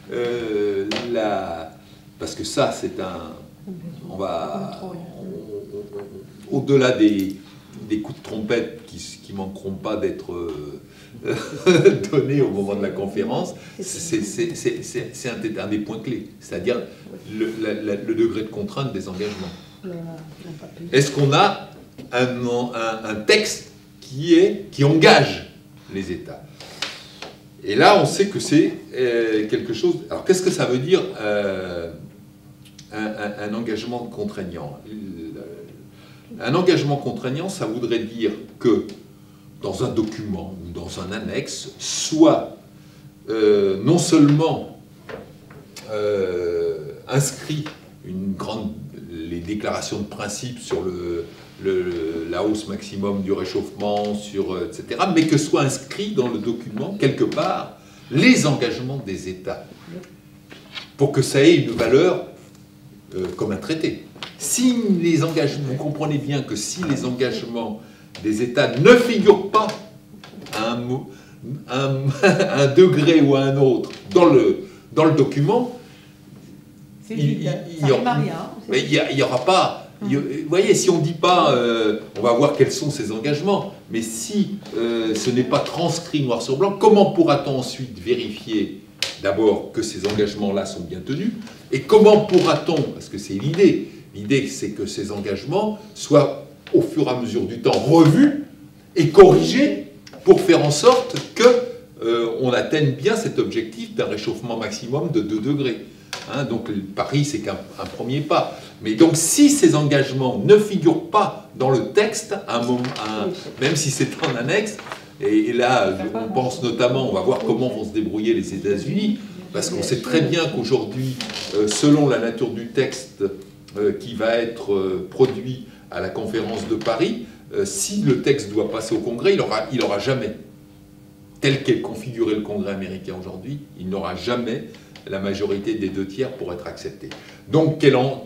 A: parce que ça, c'est on va, au-delà des coups de trompette qui manqueront pas d'être donnés au moment de la conférence, c'est un des points clés, c'est-à-dire le degré de contrainte des engagements. Est-ce qu'on a un texte qui engage les États? Et là, on sait que c'est quelque chose... Alors, qu'est-ce que ça veut dire un engagement contraignant? Un engagement contraignant, ça voudrait dire que dans un document ou dans un annexe, soit non seulement inscrit les déclarations de principe sur la hausse maximum du réchauffement, etc., mais que soit inscrit dans le document, quelque part, les engagements des États, pour que ça ait une valeur comme un traité. Si les engagements, vous comprenez bien que si les engagements des États ne figurent pas à un degré ou à un autre dans le document, il n'y aura pas... Vous voyez, si on ne dit pas, on va voir quels sont ces engagements, mais si ce n'est pas transcrit noir sur blanc, comment pourra-t-on ensuite vérifier d'abord que ces engagements-là sont bien tenus, et comment pourra-t-on, parce que c'est l'idée c'est que ces engagements soient au fur et à mesure du temps revus et corrigés pour faire en sorte qu'on atteigne bien cet objectif d'un réchauffement maximum de 2 degrés. Hein, donc Paris, c'est qu'un premier pas. Mais donc si ces engagements ne figurent pas dans le texte, même si c'est en annexe, et là on pense notamment, on va voir comment vont se débrouiller les États-Unis, parce qu'on sait très bien qu'aujourd'hui, selon la nature du texte qui va être produit à la conférence de Paris, si le texte doit passer au Congrès, il aura jamais, tel qu'est configuré le Congrès américain aujourd'hui, il n'aura jamais la majorité des 2 tiers pour être accepté. Donc,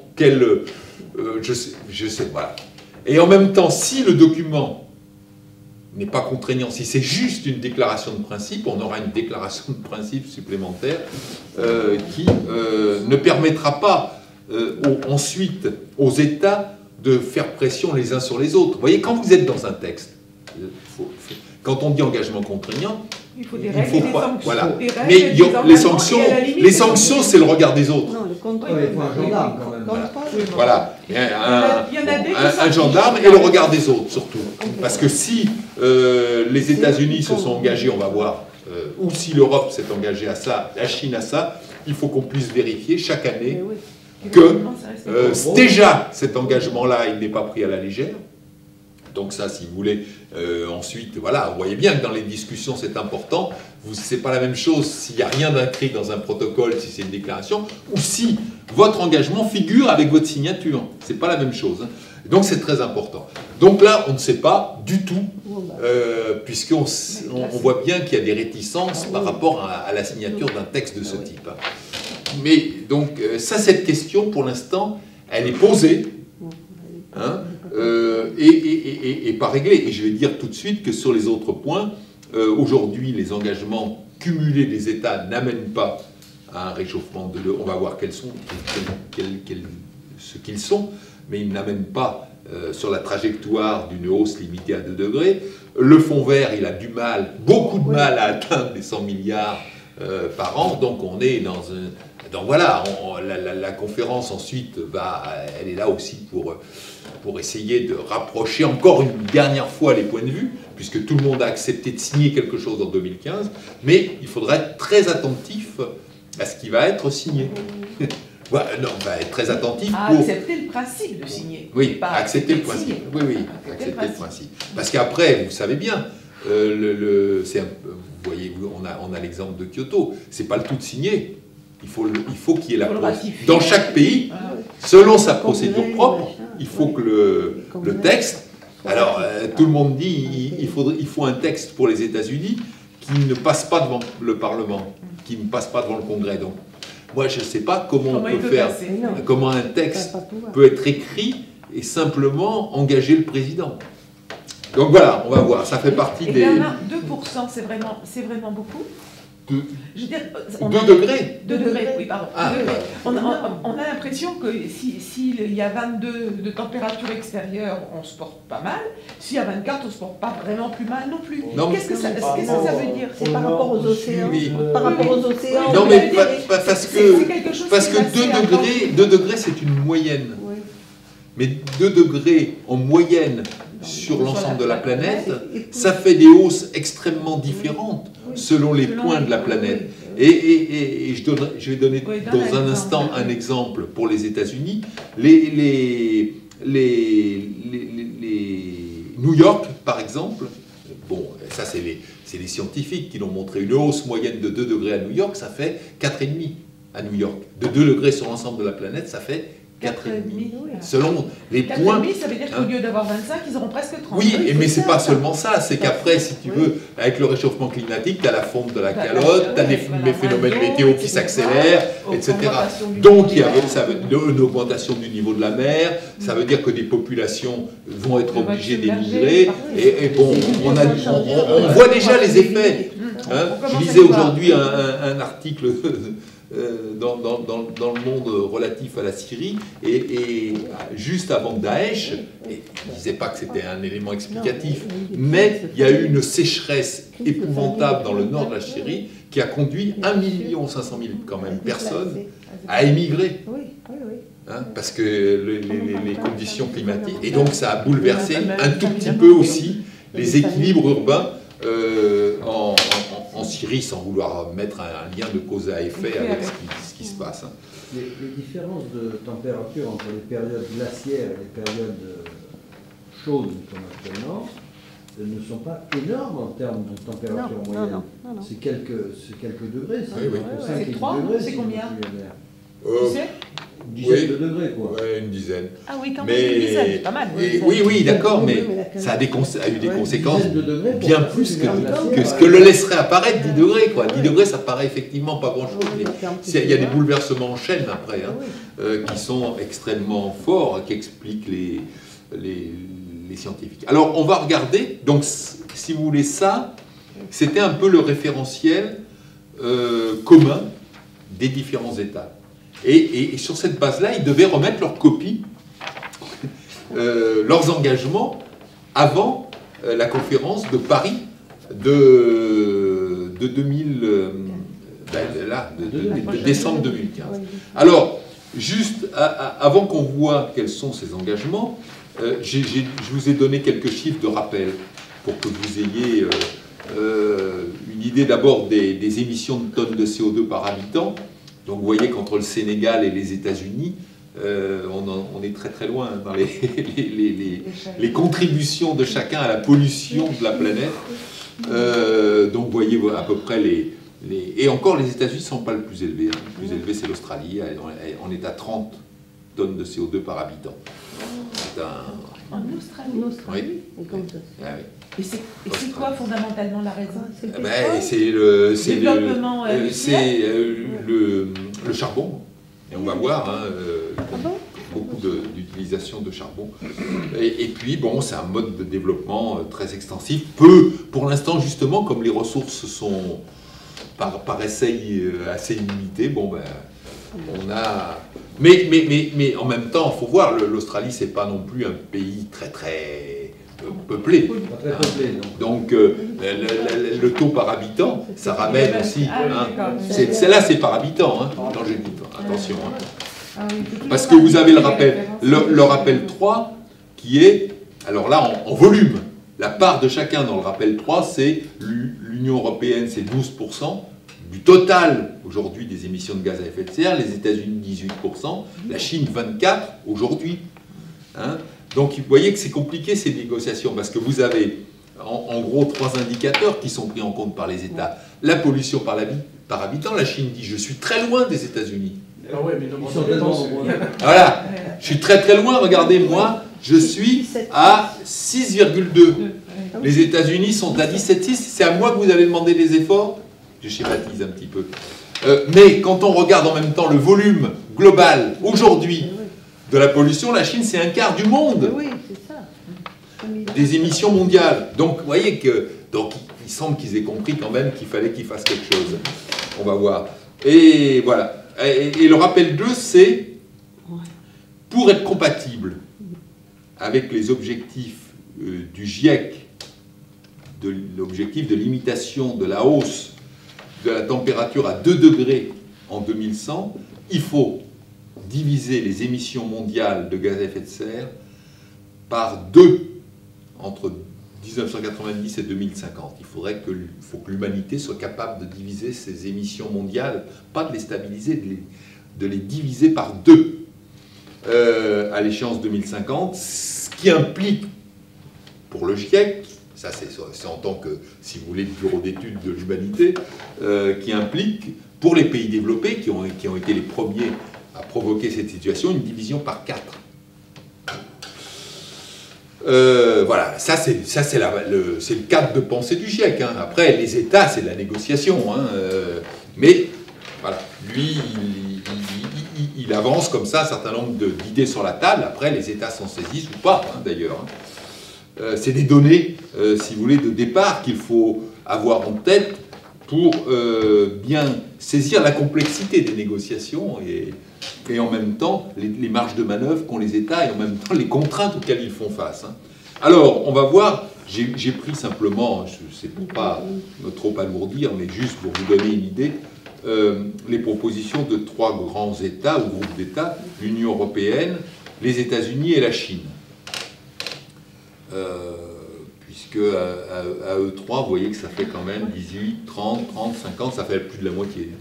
A: je sais, voilà. Et en même temps, si le document n'est pas contraignant, si c'est juste une déclaration de principe, on aura une déclaration de principe supplémentaire qui ne permettra pas ensuite aux États de faire pression les uns sur les autres. Vous voyez, quand vous êtes dans un texte, quand on dit engagement contraignant,
C: il faut des règles et des sanctions.
A: Voilà. Mais les sanctions, c'est le regard des autres.
D: Non, le contrôle, il faut un gendarme quand même.
A: Voilà. un gendarme et le regard des autres, surtout. Parce que si les États-Unis se sont engagés, on va voir, ou si l'Europe s'est engagée à ça, la Chine à ça, il faut qu'on puisse vérifier chaque année que déjà cet engagement-là, il n'est pas pris à la légère. Donc ça, si vous voulez, ensuite, voilà, vous voyez bien que dans les discussions, c'est important. C'est pas la même chose s'il n'y a rien d'inscrit dans un protocole, si c'est une déclaration, ou si votre engagement figure avec votre signature. C'est pas la même chose. Donc c'est très important. Donc là, on ne sait pas du tout, puisqu'on voit bien qu'il y a des réticences par rapport à la signature d'un texte de ce type. Mais donc, ça, cette question, pour l'instant, elle est posée. Hein, et pas réglé. Et je vais dire tout de suite que sur les autres points, aujourd'hui, les engagements cumulés des États n'amènent pas à un réchauffement de l'eau. On va voir ce qu'ils sont, mais ils n'amènent pas sur la trajectoire d'une hausse limitée à 2 degrés. Le fonds vert, il a du mal, beaucoup de mal à atteindre les 100 milliards par an, donc on est dans un... Donc voilà, la conférence ensuite, elle est là aussi pour essayer de rapprocher encore une dernière fois les points de vue, puisque tout le monde a accepté de signer quelque chose en 2015, mais il faudra être très attentif à ce qui va être signé. Voilà, non, on va être très attentif
C: pour... accepter le principe de signer.
A: Oui, pas accepter le principe. Oui, accepter le principe. Parce qu'après, vous savez bien, vous voyez, on a l'exemple de Kyoto, c'est pas le tout de signer. Il faut qu'il y ait la procédure. Dans chaque pays, selon sa procédure propre, il faut que le texte... Alors, tout le monde dit il faut un texte pour les États-Unis qui ne passe pas devant le Parlement, qui ne passe pas devant le Congrès. Donc, moi, je ne sais pas comment on peut faire, comment un texte peut être écrit et simplement engager le président. Donc voilà, on va voir. Ça fait partie des...
C: 2%, c'est vraiment beaucoup. Je veux dire,
A: 2 degrés.
C: 2 degrés, oui, pardon. 2 degrés. On a l'impression que s'il y a 22 de température extérieure, on se porte pas mal. S'il y a 24, on ne se porte pas vraiment plus mal non plus. Qu'est-ce que ça veut dire?
D: C'est par rapport aux océans. Par rapport aux océans.
A: Non, mais parce que 2 degrés, c'est une moyenne. Mais 2 degrés en moyenne sur l'ensemble de la planète, ça fait des hausses extrêmement différentes selon les points de la planète. Et je vais donner dans un instant un exemple pour les États-Unis. New York, par exemple, bon, ça c'est les scientifiques qui l'ont montré, une hausse moyenne de 2 degrés à New York, ça fait 4,5 à New York. De 2 degrés sur l'ensemble de la planète, ça fait 4,5. Selon les points.
C: 4,5, ça veut dire qu'au lieu d'avoir 25, ils auront presque 30.
A: Oui, mais c'est pas seulement ça, c'est qu'après, si tu veux, avec le réchauffement climatique, tu as la fonte de la calotte, tu as des phénomènes météo qui s'accélèrent, etc. Donc, il y a une augmentation du niveau de la mer, ça veut dire que des populations vont être obligées d'émigrer, et bon, on voit déjà les effets. Je lisais aujourd'hui un article dans le monde relatif à la Syrie, et juste avant Daesh, et je ne disais pas que c'était un élément explicatif, mais il y a eu une sécheresse épouvantable dans le nord de la Syrie qui a conduit 1,5 million quand même personnes à émigrer. Parce que les conditions climatiques, et donc ça a bouleversé un tout petit peu aussi les équilibres urbains en Syrie, sans vouloir mettre un lien de cause à effet avec ce qui se passe.
B: Les différences de température entre les périodes glaciaires et les périodes chaudes comme actuellement ne sont pas énormes en termes de température moyenne. C'est quelques degrés.
C: C'est 3, c'est combien?
B: Tu sais, une dizaine de degrés, quoi.
A: Ouais, une dizaine.
C: Ah oui, quand même, une dizaine, c'est pas mal.
A: Oui, d'accord, mais ça a eu des conséquences bien plus que ce que le laisserait apparaître 10 degrés, quoi. 10 degrés, ça paraît effectivement pas grand-chose. Il y a des bouleversements en chaîne après, qui sont extrêmement forts, qui expliquent les scientifiques. Alors, on va regarder, donc, si vous voulez ça, c'était un peu le référentiel commun des différents États. Et sur cette base-là, ils devaient remettre leur copie, leurs engagements, avant la conférence de Paris de décembre 2015. Alors, juste avant qu'on voit quels sont ces engagements, je vous ai donné quelques chiffres de rappel pour que vous ayez une idée d'abord des émissions de tonnes de CO2 par habitant. Donc vous voyez qu'entre le Sénégal et les États-Unis, on est très très loin dans les contributions de chacun à la pollution de la planète. Donc vous voyez à peu près et encore les États-Unis ne sont pas le plus élevé. Hein. Le plus élevé c'est l'Australie, on est à 30 tonnes de CO2 par habitant.
C: En Australie.
A: Oui.
D: Comme ça.
A: Ah, oui.
C: Et c'est quoi fondamentalement la raison?
A: C'est le charbon. Et on va voir beaucoup d'utilisation de charbon. Et puis, bon, c'est un mode de développement très extensif. Pour l'instant, justement, comme les ressources sont par essai assez limitées, bon, ben, on a... Mais en même temps, il faut voir, l'Australie, c'est pas non plus un pays très peuplé. Donc le taux par habitant, ça ramène aussi. Celle-là, c'est par habitant, hein, quand j'ai dit. Attention. Hein. Parce que vous avez le rappel 3 qui est, alors là, en volume. La part de chacun dans le rappel 3, c'est l'Union européenne, c'est 12%. Du total, aujourd'hui, des émissions de gaz à effet de serre, les États-Unis, 18%, la Chine, 24% aujourd'hui. Hein. Donc, vous voyez que c'est compliqué, ces négociations, parce que vous avez, en gros, 3 indicateurs qui sont pris en compte par les États. La pollution par habitant, la Chine dit « je suis très loin des États-Unis ». Voilà, je suis très très loin, regardez, moi, je suis à 6,2. Les États-Unis sont à 17,6, c'est à moi que vous allez demander des efforts. Je schématise un petit peu. Mais quand on regarde en même temps le volume global, aujourd'hui, de la pollution, la Chine, c'est un quart du monde des émissions mondiales. Donc, vous voyez que... Donc, il semble qu'ils aient compris quand même qu'il fallait qu'ils fassent quelque chose. On va voir. Et voilà. Et le rappel 2, c'est pour être compatible avec les objectifs du GIEC, de l'objectif de limitation de la hausse de la température à 2 degrés en 2100, il faut diviser les émissions mondiales de gaz à effet de serre par 2 entre 1990 et 2050. Il faut que l'humanité soit capable de diviser ces émissions mondiales, pas de les stabiliser, de les diviser par 2 à l'échéance 2050, ce qui implique pour le GIEC, ça c'est en tant que, si vous voulez, le bureau d'études de l'humanité, qui implique, pour les pays développés, qui ont été les premiers à provoquer cette situation, une division par 4. Voilà, ça c'est le cadre de pensée du GIEC. Hein. Après, les États, c'est de la négociation. Hein. Mais, voilà, lui, il avance comme ça un certain nombre d'idées sur la table. Après, les États s'en saisissent ou pas, hein, d'ailleurs. Hein. C'est des données, si vous voulez, de départ qu'il faut avoir en tête pour bien saisir la complexité des négociations et en même temps les marges de manœuvre qu'ont les États et en même temps les contraintes auxquelles ils font face. Hein. Alors, on va voir, j'ai pris simplement, c'est pour pas me trop alourdir, mais juste pour vous donner une idée, les propositions de 3 grands États ou groupes d'États, l'Union européenne, les États-Unis et la Chine. Puisque à eux 3, vous voyez que ça fait quand même 18, 30, 30, 50, ça fait plus de la moitié.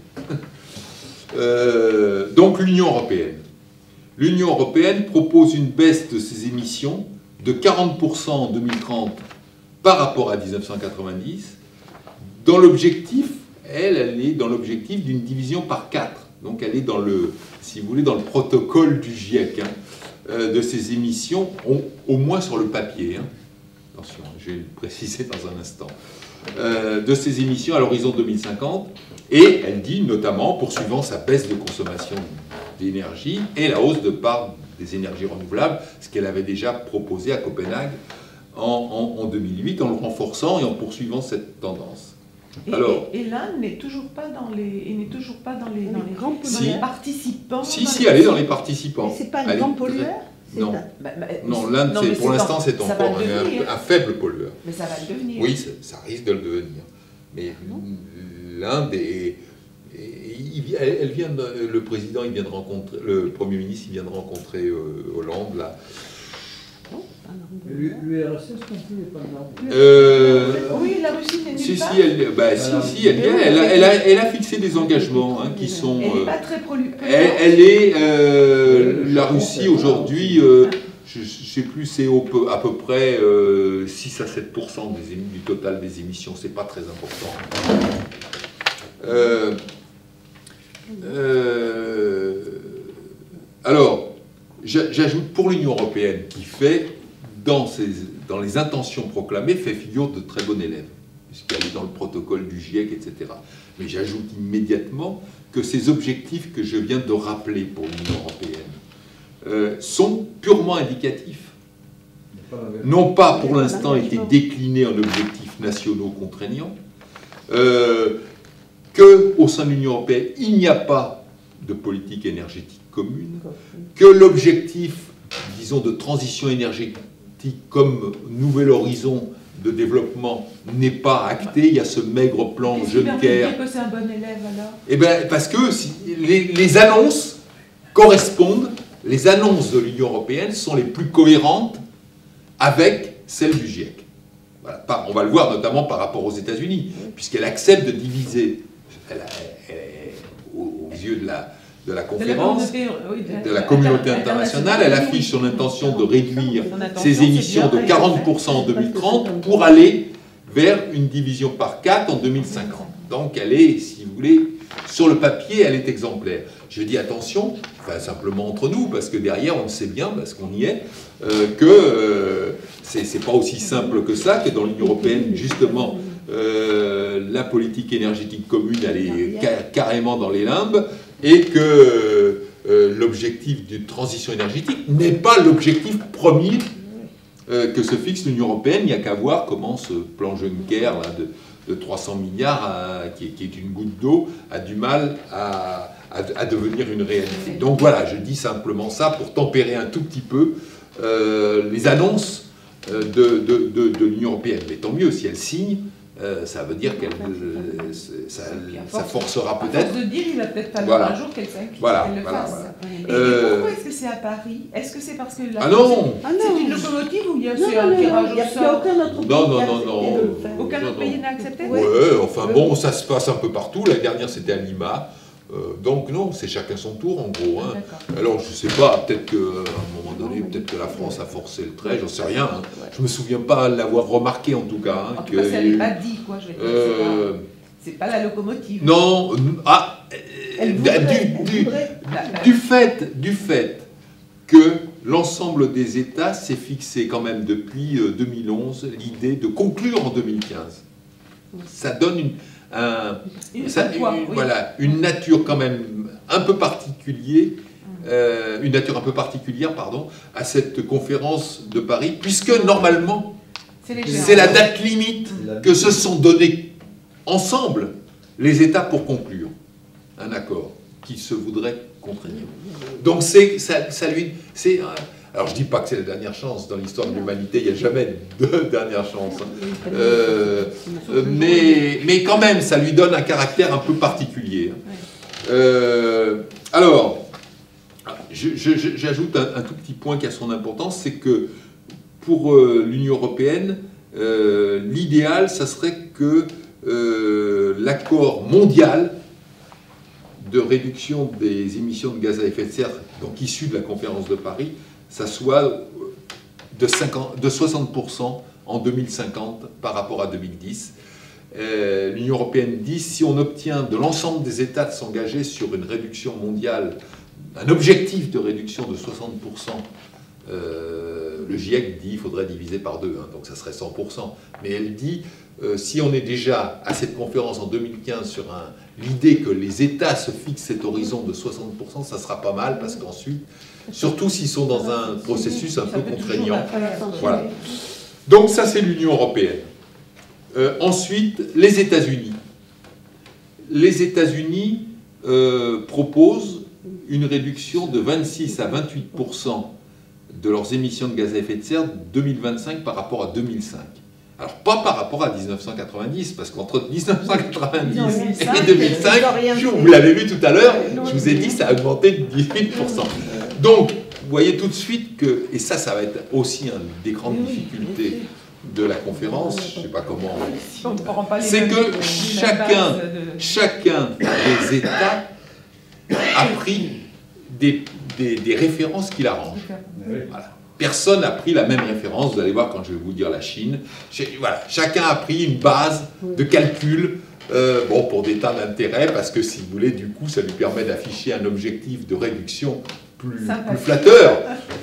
A: Donc l'Union européenne. L'Union européenne propose une baisse de ses émissions de 40% en 2030 par rapport à 1990. Dans l'objectif, elle est dans l'objectif d'une division par 4. Donc elle est dans le, si vous voulez, dans le protocole du GIEC. Hein, de ces émissions, au moins sur le papier, hein. Attention, je vais le préciser dans un instant, de ces émissions à l'horizon 2050, et elle dit notamment, poursuivant sa baisse de consommation d'énergie et la hausse de part des énergies renouvelables, ce qu'elle avait déjà proposé à Copenhague en 2008, en le renforçant et en poursuivant cette tendance.
C: Et l'Inde n'est toujours pas dans les participants.
A: Si, elle est dans les participants.
D: Mais c'est pas un grand pollueur?
A: Non, non, l'Inde, pour l'instant, c'est encore un faible pollueur.
C: Mais ça va le devenir.
A: Oui, ça risque de le devenir. Mais l'Inde elle vient le président, il vient de rencontrer, le Premier ministre, il vient de rencontrer Hollande, là.
B: L'URSS non plus n'est pas nord.
C: Oui, la Russie n'est nulle part.
A: Elle a fixé des engagements hein, qui sont...
C: Elle n'est pas très
A: la Russie aujourd'hui, je ne sais plus, c'est à peu près 6 à 7% du total des émissions, c'est pas très important. Alors, j'ajoute pour l'Union européenne qui fait, dans les intentions proclamées, fait figure de très bon élève, puisqu'elle est dans le protocole du GIEC, etc. Mais j'ajoute immédiatement que ces objectifs que je viens de rappeler pour l'Union européenne sont purement indicatifs. N'ont pas pour l'instant été déclinés en objectifs nationaux contraignants, qu'au sein de l'Union européenne, il n'y a pas de politique énergétique commune, que l'objectif, disons, de transition énergétique comme nouvel horizon de développement n'est pas acté, il y a ce maigre plan Juncker.
C: Dire que c'est un bon élève alors?
A: Eh bien, parce que les annonces correspondent, les annonces de l'Union européenne sont les plus cohérentes avec celles du GIEC. Voilà. On va le voir notamment par rapport aux États-Unis, puisqu'elle accepte de diviser, aux yeux de la conférence, de la communauté internationale, elle affiche son intention de réduire ses émissions de 40% en 2030 pour aller vers une division par 4 en 2050. Donc elle est, si vous voulez, sur le papier, elle est exemplaire. Je dis attention, enfin simplement entre nous, parce que derrière, on le sait bien, parce qu'on y est, que c'est pas aussi simple que ça, que dans l'Union européenne, justement, la politique énergétique commune, elle est carrément dans les limbes, et que l'objectif d'une transition énergétique n'est pas l'objectif premier que se fixe l'Union européenne. Il n'y a qu'à voir comment ce plan Juncker là, de 300 milliards, qui est une goutte d'eau, a du mal à devenir une réalité. Donc voilà, je dis simplement ça pour tempérer un tout petit peu les annonces de l'Union européenne. Mais tant mieux, si elle signe, ça veut dire qu'elle ça forcera peut-être.
C: À force de dire, il va peut-être falloir un jour qu'elle le fasse. Et pourquoi est-ce que c'est à Paris? Est-ce que c'est parce que c'est une locomotive ou il y a un tirage au sort?
A: Non.
C: Aucun autre pays n'a accepté?
A: Ouais, enfin bon, ça se passe un peu partout. L'année dernière, c'était à Lima. Donc non, c'est chacun son tour en gros. Hein. Alors je sais pas, peut-être qu'à un moment donné, peut-être que la France a forcé le trait, j'en sais rien. Hein. Je me souviens pas l'avoir remarqué en tout cas. Hein,
C: en tout cas, ça n'est pas dit, quoi. Je veux dire, c'est pas la locomotive.
A: Non, du fait que l'ensemble des États s'est fixé quand même depuis 2011 l'idée de conclure en 2015. Ça donne une nature quand même un peu particulière, à cette conférence de Paris, puisque normalement c'est la date limite que se sont donnés ensemble les États pour conclure un accord qui se voudrait contraignant. Donc alors je ne dis pas que c'est la dernière chance, dans l'histoire de l'humanité, il n'y a jamais de dernière chance. Mais quand même, ça lui donne un caractère un peu particulier. Alors, j'ajoute un tout petit point qui a son importance, c'est que pour l'Union européenne, l'idéal, ça serait que l'accord mondial de réduction des émissions de gaz à effet de serre, donc issu de la conférence de Paris, ça soit de 60% en 2050 par rapport à 2010. L'Union européenne dit, si on obtient de l'ensemble des États de s'engager sur une réduction mondiale, un objectif de réduction de 60%, le GIEC dit qu'il faudrait diviser par 2, hein, donc ça serait 100%. Mais elle dit, si on est déjà à cette conférence en 2015 sur l'idée que les États se fixent cet horizon de 60%, ça sera pas mal, parce qu'ensuite, surtout s'ils sont dans un processus un peu contraignant. Voilà. Donc ça, c'est l'Union européenne. Ensuite, les États-Unis. Les États-Unis proposent une réduction de 26 à 28% de leurs émissions de gaz à effet de serre 2025 par rapport à 2005. Alors, pas par rapport à 1990, parce qu'entre 1990 et 2005, vous l'avez vu tout à l'heure, je vous ai dit que ça a augmenté de 18%. Donc, vous voyez tout de suite que, et ça va être aussi une des grandes difficultés de la conférence, je ne sais pas comment, c'est que chacun des États a pris des références qui l'arrangent. Voilà. Personne n'a pris la même référence, vous allez voir quand je vais vous dire la Chine. Voilà. Chacun a pris une base de calcul bon, pour des tas d'intérêts, parce que si vous voulez, du coup, ça lui permet d'afficher un objectif de réduction plus flatteur.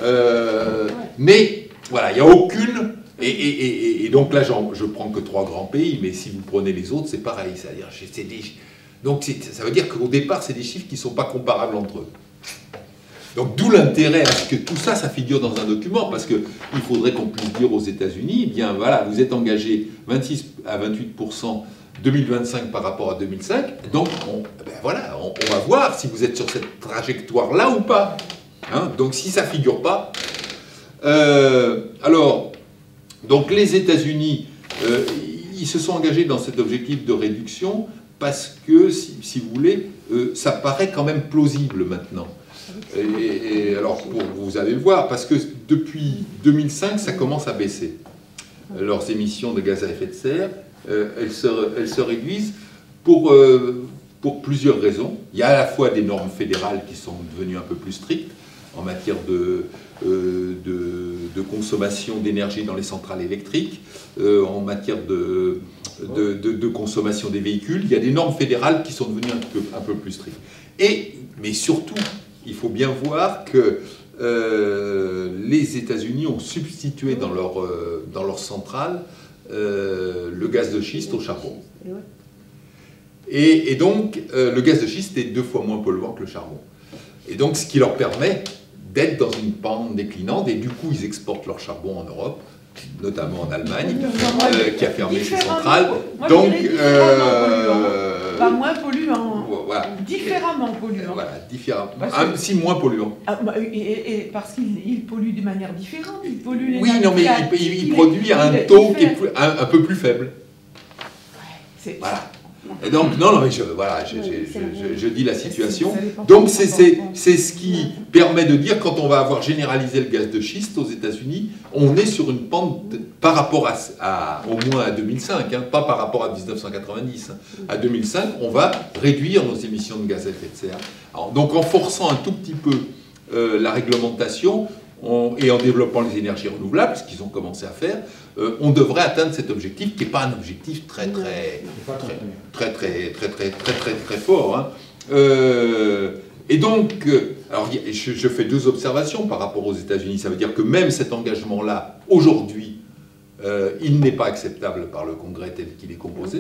A: Mais voilà, il n'y a aucune... Et donc là, je prends que 3 grands pays, mais si vous prenez les autres, c'est pareil. C'est-à-dire, donc ça veut dire qu'au départ, c'est des chiffres qui ne sont pas comparables entre eux. Donc d'où l'intérêt à ce que tout ça, ça figure dans un document, parce qu'il faudrait qu'on puisse dire aux États-Unis, eh bien voilà, vous êtes engagé 26 à 28% 2025 par rapport à 2005, donc voilà, on va voir si vous êtes sur cette trajectoire-là ou pas. Hein, donc si ça ne figure pas... alors, donc les États-Unis, ils se sont engagés dans cet objectif de réduction parce que, si vous voulez, ça paraît quand même plausible maintenant. Et alors, vous allez le voir, parce que depuis 2005, ça commence à baisser. Leurs émissions de gaz à effet de serre, elles se réduisent pour plusieurs raisons. Il y a à la fois des normes fédérales qui sont devenues un peu plus strictes en matière de consommation d'énergie dans les centrales électriques, en matière de consommation des véhicules. Il y a des normes fédérales qui sont devenues un peu plus strictes. Mais surtout, il faut bien voir que les États-Unis ont substitué dans leur centrale le gaz de schiste au charbon. Et donc, le gaz de schiste est 2 fois moins polluant que le charbon. Et donc, ce qui leur permet d'être dans une pente déclinante, et du coup, ils exportent leur charbon en Europe, notamment en Allemagne, qui a fermé ses centrales. Donc,
C: pas moins polluant,
A: voilà.
C: Différemment polluant.
A: Voilà, différemment. Si moins polluant.
C: Et parce qu'il pollue de manière différente, il pollue les...
A: Oui, non, mais il produit à un taux qui est un peu plus faible. Voilà. Et donc, non, mais je dis la situation. Donc, c'est ce qui permet de dire, quand on va avoir généralisé le gaz de schiste aux États-Unis, on est sur une pente par rapport au moins à 2005, hein, pas par rapport à 1990. Hein. À 2005, on va réduire nos émissions de gaz à effet de serre. Alors, donc, en forçant un tout petit peu la réglementation, et en développant les énergies renouvelables, ce qu'ils ont commencé à faire, on devrait atteindre cet objectif, qui n'est pas un objectif très fort. Hein. Et donc, alors, je fais 2 observations par rapport aux États-Unis. Ça veut dire que même cet engagement-là, aujourd'hui, il n'est pas acceptable par le Congrès tel qu'il est composé.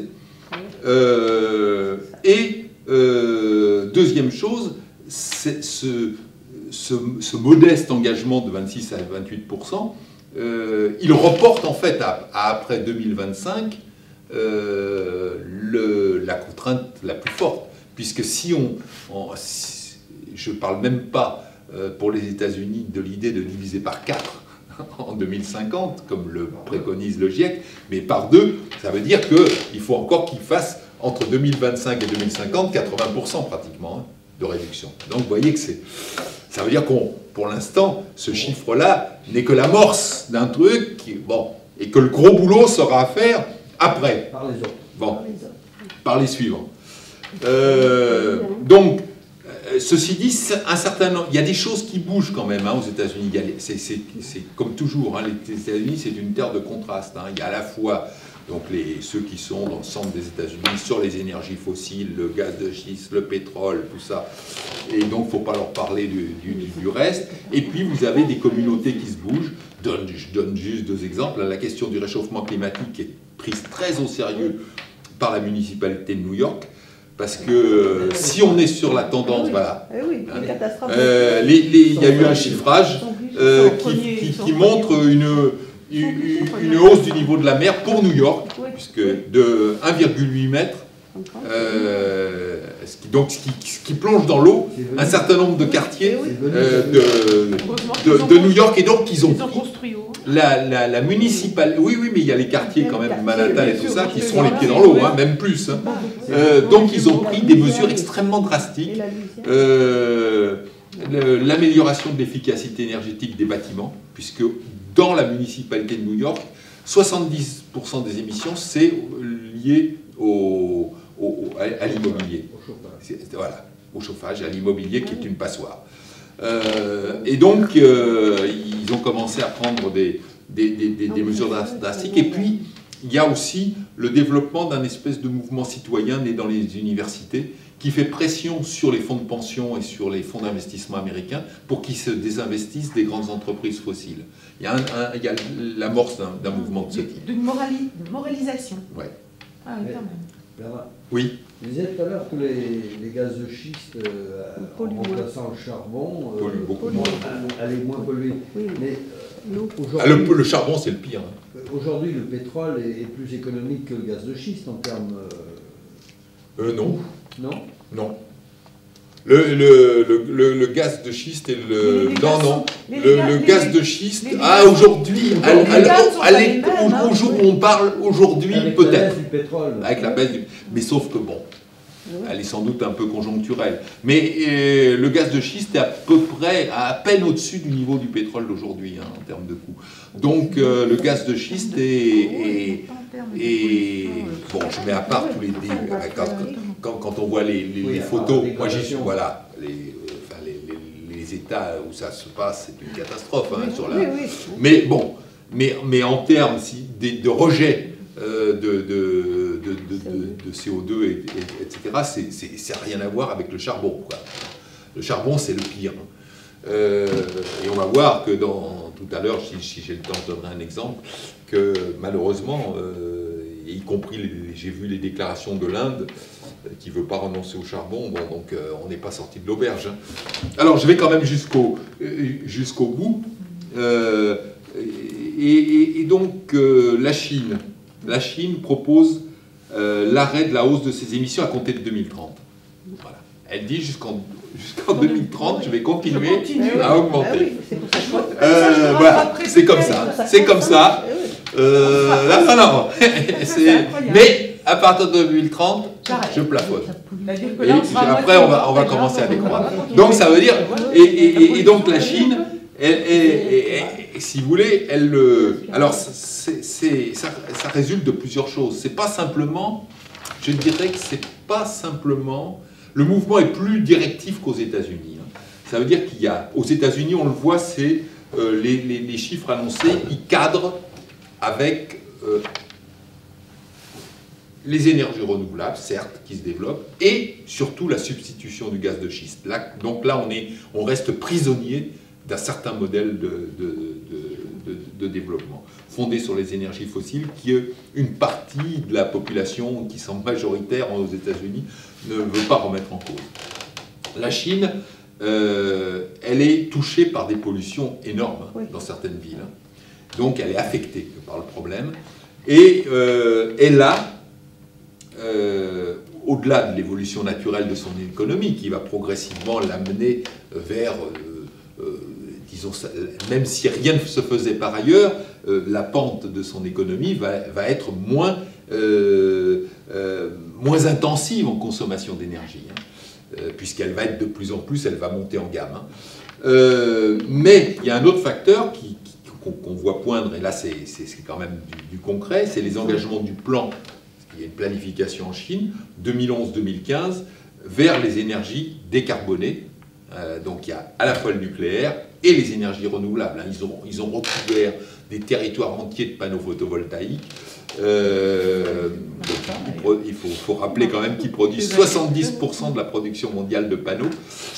A: Deuxième chose, c'est ce modeste engagement de 26 à 28%, il reporte en fait à après 2025 la contrainte la plus forte. Puisque si je ne parle même pas pour les États-Unis de l'idée de diviser par 4 en 2050, comme le préconise le GIEC, mais par 2, ça veut dire qu'il faut encore qu'ils fassent entre 2025 et 2050 80% pratiquement. Hein, de réduction. Donc vous voyez que ça veut dire pour l'instant, ce chiffre-là n'est que l'amorce d'un truc, et que le gros boulot sera à faire après.
B: Par les autres.
A: Bon, par les suivants. Donc, ceci dit, il y a des choses qui bougent quand même, hein, aux États-Unis. C'est comme toujours, hein, les États-Unis, c'est une terre de contraste. Hein. Il y a à la fois donc ceux qui sont dans le centre des États-Unis sur les énergies fossiles, le gaz de schiste, le pétrole, tout ça. Et donc, il ne faut pas leur parler du reste. Et puis, vous avez des communautés qui se bougent. Je donne juste 2 exemples. La question du réchauffement climatique est prise très au sérieux par la municipalité de New York. Parce que si on est sur la tendance, voilà. Il y a eu un chiffrage qui montre une hausse du niveau de la mer pour New York, puisque de 1,8 mètres, ce qui plonge dans l'eau un certain nombre de quartiers de New York, et donc ils ont construit. la municipalité... Oui, mais il y a les quartiers quand même, Manhattan et tout ça, qui seront les pieds dans l'eau, hein, même plus. Hein. Donc ils ont pris des mesures extrêmement drastiques. L'amélioration de l'efficacité énergétique des bâtiments, puisque dans la municipalité de New York, 70% des émissions, c'est lié à l'immobilier. Voilà, au chauffage, à l'immobilier qui est une passoire. Et donc, ils ont commencé à prendre des mesures drastiques. Et puis, il y a aussi le développement d'un espèce de mouvement citoyen né dans les universités qui fait pression sur les fonds de pension et sur les fonds d'investissement américains pour qu'ils se désinvestissent des grandes entreprises fossiles. Il y a l'amorce d'un mouvement de ce type.
C: D'une moralisation.
A: Ouais.
C: Ah, quand même.
B: Bernard,
A: Oui.
B: vous disiez tout à l'heure que les gaz de schiste, en remplaçant le charbon, allaient moins polluer.
D: Oui.
B: Mais
A: Le charbon, c'est le pire.
B: Aujourd'hui, le pétrole est plus économique que le gaz de schiste en termes...
A: Non.
B: Non.
A: Non. Le gaz de schiste et le... Non. Le gaz de schiste... Ah, aujourd'hui, au jour où on parle, aujourd'hui, peut-être.
B: Avec la baisse du pétrole.
A: Avec la baisse du... Mais sauf que bon, elle est sans doute un peu conjoncturelle. Mais le gaz de schiste est à peine au-dessus du niveau du pétrole d'aujourd'hui, hein, en termes de coût. Donc le gaz de schiste est bon, je mets à part tous les... Quand on voit les photos, moi j'y suis, voilà, les états où ça se passe, c'est une catastrophe. Hein, sur la... Mais bon, mais en termes de rejet de CO2, etc., ça n'a rien à voir avec le charbon, quoi. Le charbon, c'est le pire. Et on va voir que tout à l'heure, si j'ai le temps, je donnerai un exemple, que malheureusement, y compris, j'ai vu les déclarations de l'Inde, qui ne veut pas renoncer au charbon, bon, donc on n'est pas sorti de l'auberge. Hein. Alors, je vais quand même jusqu'au bout. Et donc, la Chine propose l'arrêt de la hausse de ses émissions à compter de 2030. Voilà. Elle dit jusqu'en 2030, je vais continuer à augmenter. Voilà, c'est comme ça. C'est comme ça. Non. Mais à partir de 2030, je plafonne. Et après, on va commencer à décroître. Donc ça veut dire... Et donc la Chine, si vous voulez, alors ça résulte de plusieurs choses. C'est pas simplement... Je dirais que c'est pas simplement... Le mouvement est plus directif qu'aux États-Unis. Ça veut dire qu'il y a... Aux États-Unis, on le voit, c'est les chiffres annoncés, ils cadrent avec les énergies renouvelables, certes, qui se développent, et surtout la substitution du gaz de schiste. Donc là, on reste prisonnier d'un certain modèle de développement, fondé sur les énergies fossiles, qui une partie de la population, qui sont majoritaires aux États-Unis, ne veut pas remettre en cause. La Chine, elle est touchée par des pollutions énormes dans certaines villes. Donc elle est affectée par le problème. Et elle a, au-delà de l'évolution naturelle de son économie, qui va progressivement l'amener vers, disons, même si rien ne se faisait par ailleurs, la pente de son économie va être moins intensive en consommation d'énergie, hein, puisqu'elle va être de plus en plus, elle va monter en gamme. Hein. Mais il y a un autre facteur qu'on voit poindre, et là c'est quand même du concret, c'est les engagements du plan, il y a une planification en Chine, 2011-2015, vers les énergies décarbonées. Donc il y a à la fois le nucléaire et les énergies renouvelables. Hein. Ils ont recouvert des territoires entiers de panneaux photovoltaïques. Il faut rappeler quand même qu'ils produisent 70% de la production mondiale de panneaux.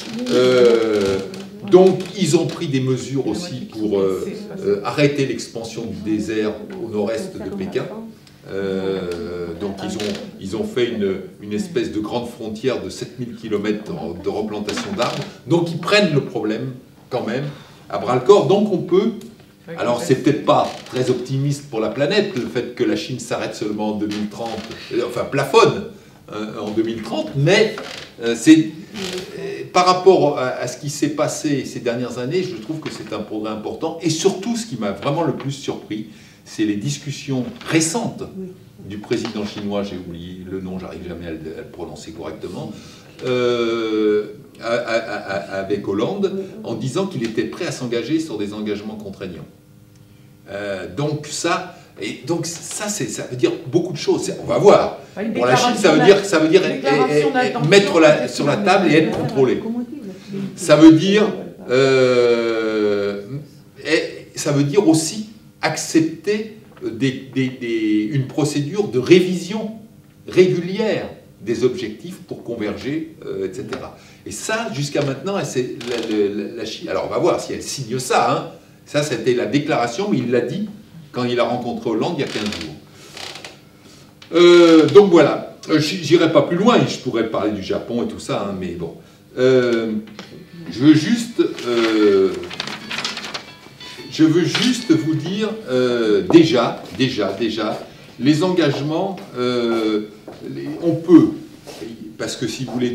A: Donc ils ont pris des mesures aussi pour arrêter l'expansion du désert au nord-est de Pékin. Donc ils ont fait une espèce de grande frontière de 7000 km de replantation d'arbres. Donc ils prennent le problème quand même à bras-le-corps. Donc on peut... Alors c'est peut-être pas très optimiste pour la planète, le fait que la Chine s'arrête seulement en 2030, enfin plafonne en 2030, mais c'est par rapport à ce qui s'est passé ces dernières années, je trouve que c'est un progrès important. Et surtout, ce qui m'a vraiment le plus surpris, c'est les discussions récentes du président chinois, j'ai oublié le nom, j'arrive jamais à le prononcer correctement, avec Hollande, en disant qu'il était prêt à s'engager sur des engagements contraignants. Donc ça veut dire beaucoup de choses. On va voir. Pour la Chine, ça veut dire mettre sur la table et être contrôlé. Ça veut dire aussi accepter une procédure de révision régulière des objectifs pour converger, etc. Et ça, jusqu'à maintenant, c'est la Chine. Alors, on va voir si elle signe ça. Hein. Ça, c'était la déclaration, mais il l'a dit quand il a rencontré Hollande il y a 15 jours. Donc voilà, j'irai pas plus loin, je pourrais parler du Japon et tout ça, hein, mais bon. Je veux juste vous dire, déjà, les engagements, on peut, parce que si vous voulez,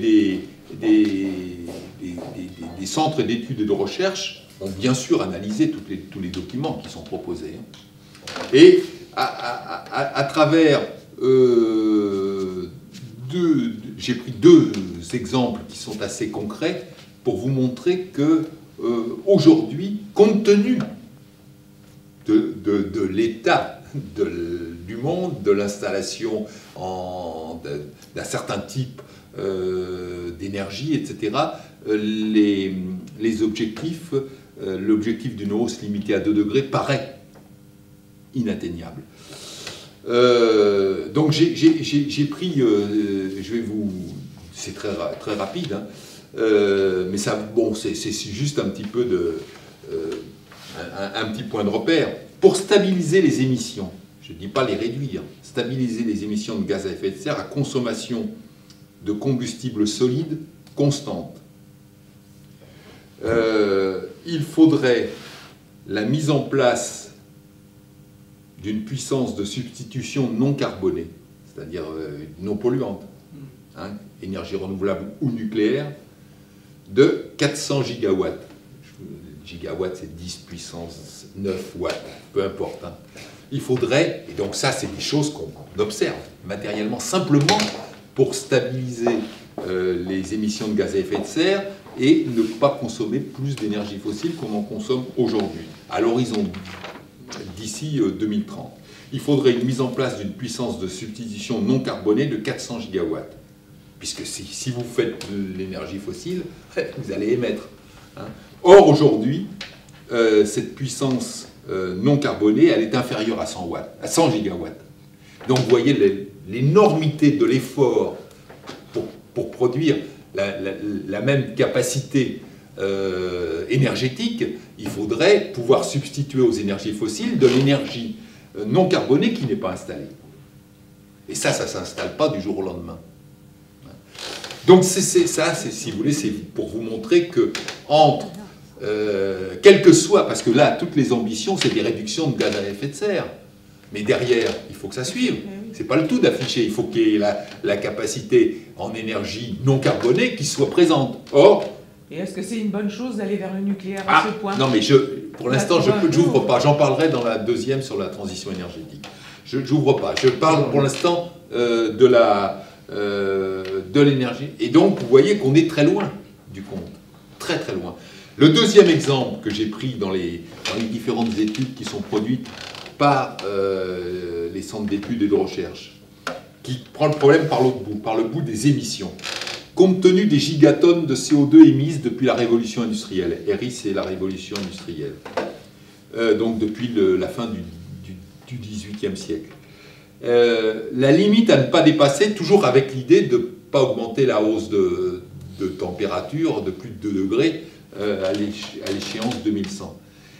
A: des centres d'études et de recherche ont bien sûr analysé tous les documents qui sont proposés. Et à travers, j'ai pris deux exemples qui sont assez concrets pour vous montrer que aujourd'hui, compte tenu de l'état du monde, de l'installation d'un certain type d'énergie, etc., les objectifs, l'objectif d'une hausse limitée à 2 degrés paraît inatteignable. Donc j'ai pris, je vais vous, c'est très rapide, hein, mais ça, bon, c'est juste un petit peu un petit point de repère. Pour stabiliser les émissions, je ne dis pas les réduire, stabiliser les émissions de gaz à effet de serre à consommation de combustibles solides constante, il faudrait la mise en place d'une puissance de substitution non carbonée, c'est-à-dire non polluante, hein, énergie renouvelable ou nucléaire, de 400 gigawatts. Gigawatt, c'est 10 puissance 9 watts, peu importe. Hein. Il faudrait, et donc ça, c'est des choses qu'on observe matériellement, simplement pour stabiliser les émissions de gaz à effet de serre et ne pas consommer plus d'énergie fossile qu'on en consomme aujourd'hui, à l'horizon d'ici 2030. Il faudrait une mise en place d'une puissance de substitution non carbonée de 400 gigawatts. Puisque si vous faites de l'énergie fossile, vous allez émettre. Hein. Or, aujourd'hui, cette puissance non carbonée, elle est inférieure à 100 watts, à 100 gigawatts. Donc, vous voyez l'énormité de l'effort pour produire la même capacité énergétique. Il faudrait pouvoir substituer aux énergies fossiles de l'énergie non carbonée qui n'est pas installée. Et ça ne s'installe pas du jour au lendemain. Donc si vous voulez, c'est pour vous montrer que entre, quel que soit, parce que là, toutes les ambitions, c'est des réductions de gaz à effet de serre. Mais derrière, il faut que ça suive. C'est pas le tout d'afficher. Il faut qu'il y ait la capacité en énergie non carbonée qui soit présente. Or...
C: Et est-ce que c'est une bonne chose d'aller vers le nucléaire à ce point?
A: Non, mais pour l'instant, je n'ouvre pas. J'en parlerai dans la deuxième sur la transition énergétique. Je n'ouvre pas. Je parle pour l'instant de l'énergie. Et donc, vous voyez qu'on est très loin du compte. Très, très loin. Le deuxième exemple que j'ai pris dans les différentes études qui sont produites par les centres d'études et de recherche, qui prend le problème par l'autre bout, par le bout des émissions. Compte tenu des gigatonnes de CO2 émises depuis la révolution industrielle, RI c'est la révolution industrielle, donc depuis la fin du XVIIIe siècle. La limite à ne pas dépasser, toujours avec l'idée de ne pas augmenter la hausse de température de plus de 2 degrés à l'échéance 2100,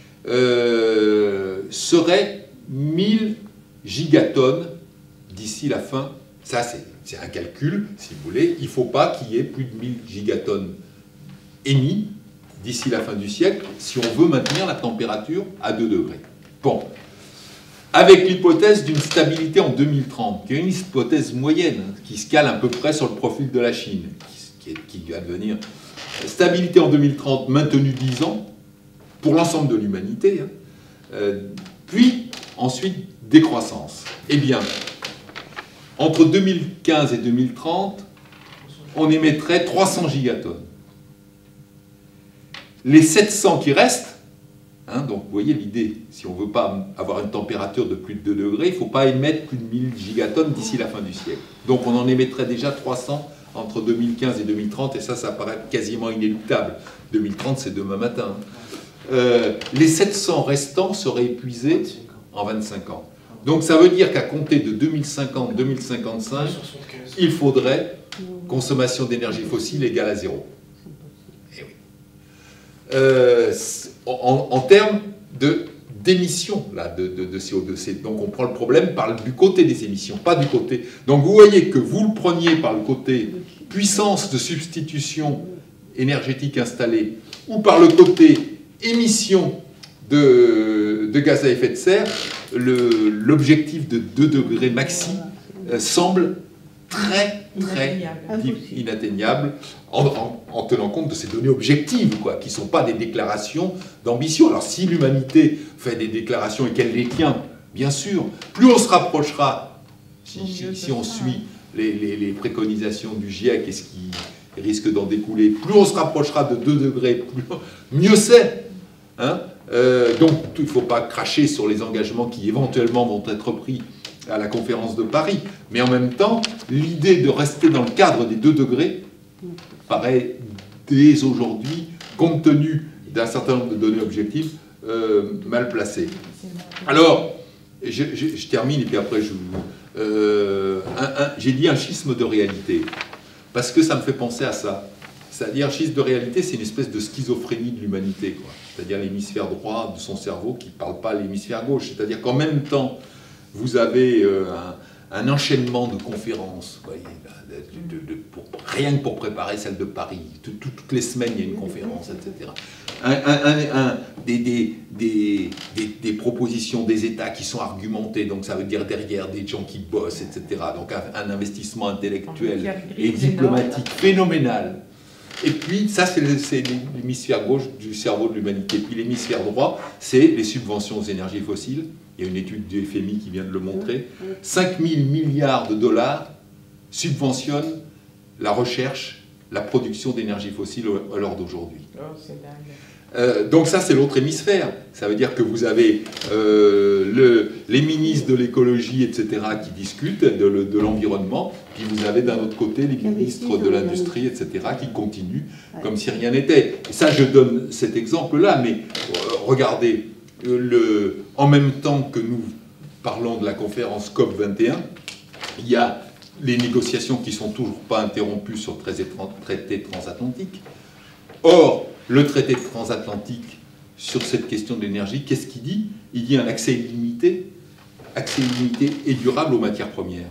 A: serait 1000 gigatonnes d'ici la fin. Ça, c'est un calcul, si vous voulez. Il ne faut pas qu'il y ait plus de 1000 gigatonnes émis d'ici la fin du siècle si on veut maintenir la température à 2 degrés. Bon. Avec l'hypothèse d'une stabilité en 2030, qui est une hypothèse moyenne, qui se cale à peu près sur le profil de la Chine, qui va devenir stabilité en 2030, maintenue 10 ans, pour l'ensemble de l'humanité, puis ensuite décroissance. Eh bien, entre 2015 et 2030, on émettrait 300 gigatonnes. Les 700 qui restent, donc vous voyez l'idée, si on ne veut pas avoir une température de plus de 2 degrés, il ne faut pas émettre plus de 1000 gigatonnes d'ici la fin du siècle. Donc on en émettrait déjà 300 entre 2015 et 2030, et ça paraît quasiment inéluctable. 2030, c'est demain matin. Les 700 restants seraient épuisés en 25 ans. Donc ça veut dire qu'à compter de 2050-2055, il faudrait consommation d'énergie fossile égale à 0. Eh oui. En termes d'émissions de CO2, donc on prend le problème du côté des émissions, pas du côté. Donc vous voyez que vous le preniez par le côté puissance de substitution énergétique installée, ou par le côté émissions de gaz à effet de serre, l'objectif de 2 degrés maxi semble très inatteignable en tenant compte de ces données objectives, qui ne sont pas des déclarations d'ambition. Alors si l'humanité fait des déclarations et qu'elle les tient, bien sûr, plus on se rapprochera, si on suit les préconisations du GIEC et ce qui risque d'en découler, plus on se rapprochera de 2 degrés, mieux c'est. Donc il ne faut pas cracher sur les engagements qui éventuellement vont être pris à la conférence de Paris, mais en même temps, l'idée de rester dans le cadre des 2 degrés paraît dès aujourd'hui, compte tenu d'un certain nombre de données objectives, mal placée. Alors, je termine et puis après j'ai dit un schisme de réalité, parce que ça me fait penser à ça. C'est-à-dire, schisme de réalité, c'est une espèce de schizophrénie de l'humanité, c'est-à-dire l'hémisphère droit de son cerveau qui ne parle pas à l'hémisphère gauche. C'est-à-dire qu'en même temps, vous avez un enchaînement de conférences, vous voyez, rien que pour préparer celle de Paris. Toutes les semaines, il y a une conférence, etc. Des propositions des États qui sont argumentées, donc ça veut dire derrière des gens qui bossent, etc. Donc un investissement intellectuel et diplomatique phénoménal. Et puis, ça, c'est l'hémisphère gauche du cerveau de l'humanité. Puis l'hémisphère droit, c'est les subventions aux énergies fossiles. Il y a une étude du FMI qui vient de le montrer. 5 000 milliards de dollars subventionnent la recherche, la production d'énergie fossile à l'heure d'aujourd'hui.
C: Oh, c'est dingue.
A: Donc ça, c'est l'autre hémisphère. Ça veut dire que vous avez les ministres de l'écologie, etc., qui discutent de l'environnement, puis vous avez d'un autre côté les ministres de l'industrie, etc., qui continuent comme si rien n'était. Et ça, je donne cet exemple-là, mais regardez, en même temps que nous parlons de la conférence COP21, il y a les négociations qui ne sont toujours pas interrompues sur le traité transatlantique. Or, le traité transatlantique sur cette question de l'énergie, qu'est-ce qu'il dit? Il dit un accès illimité et durable aux matières premières.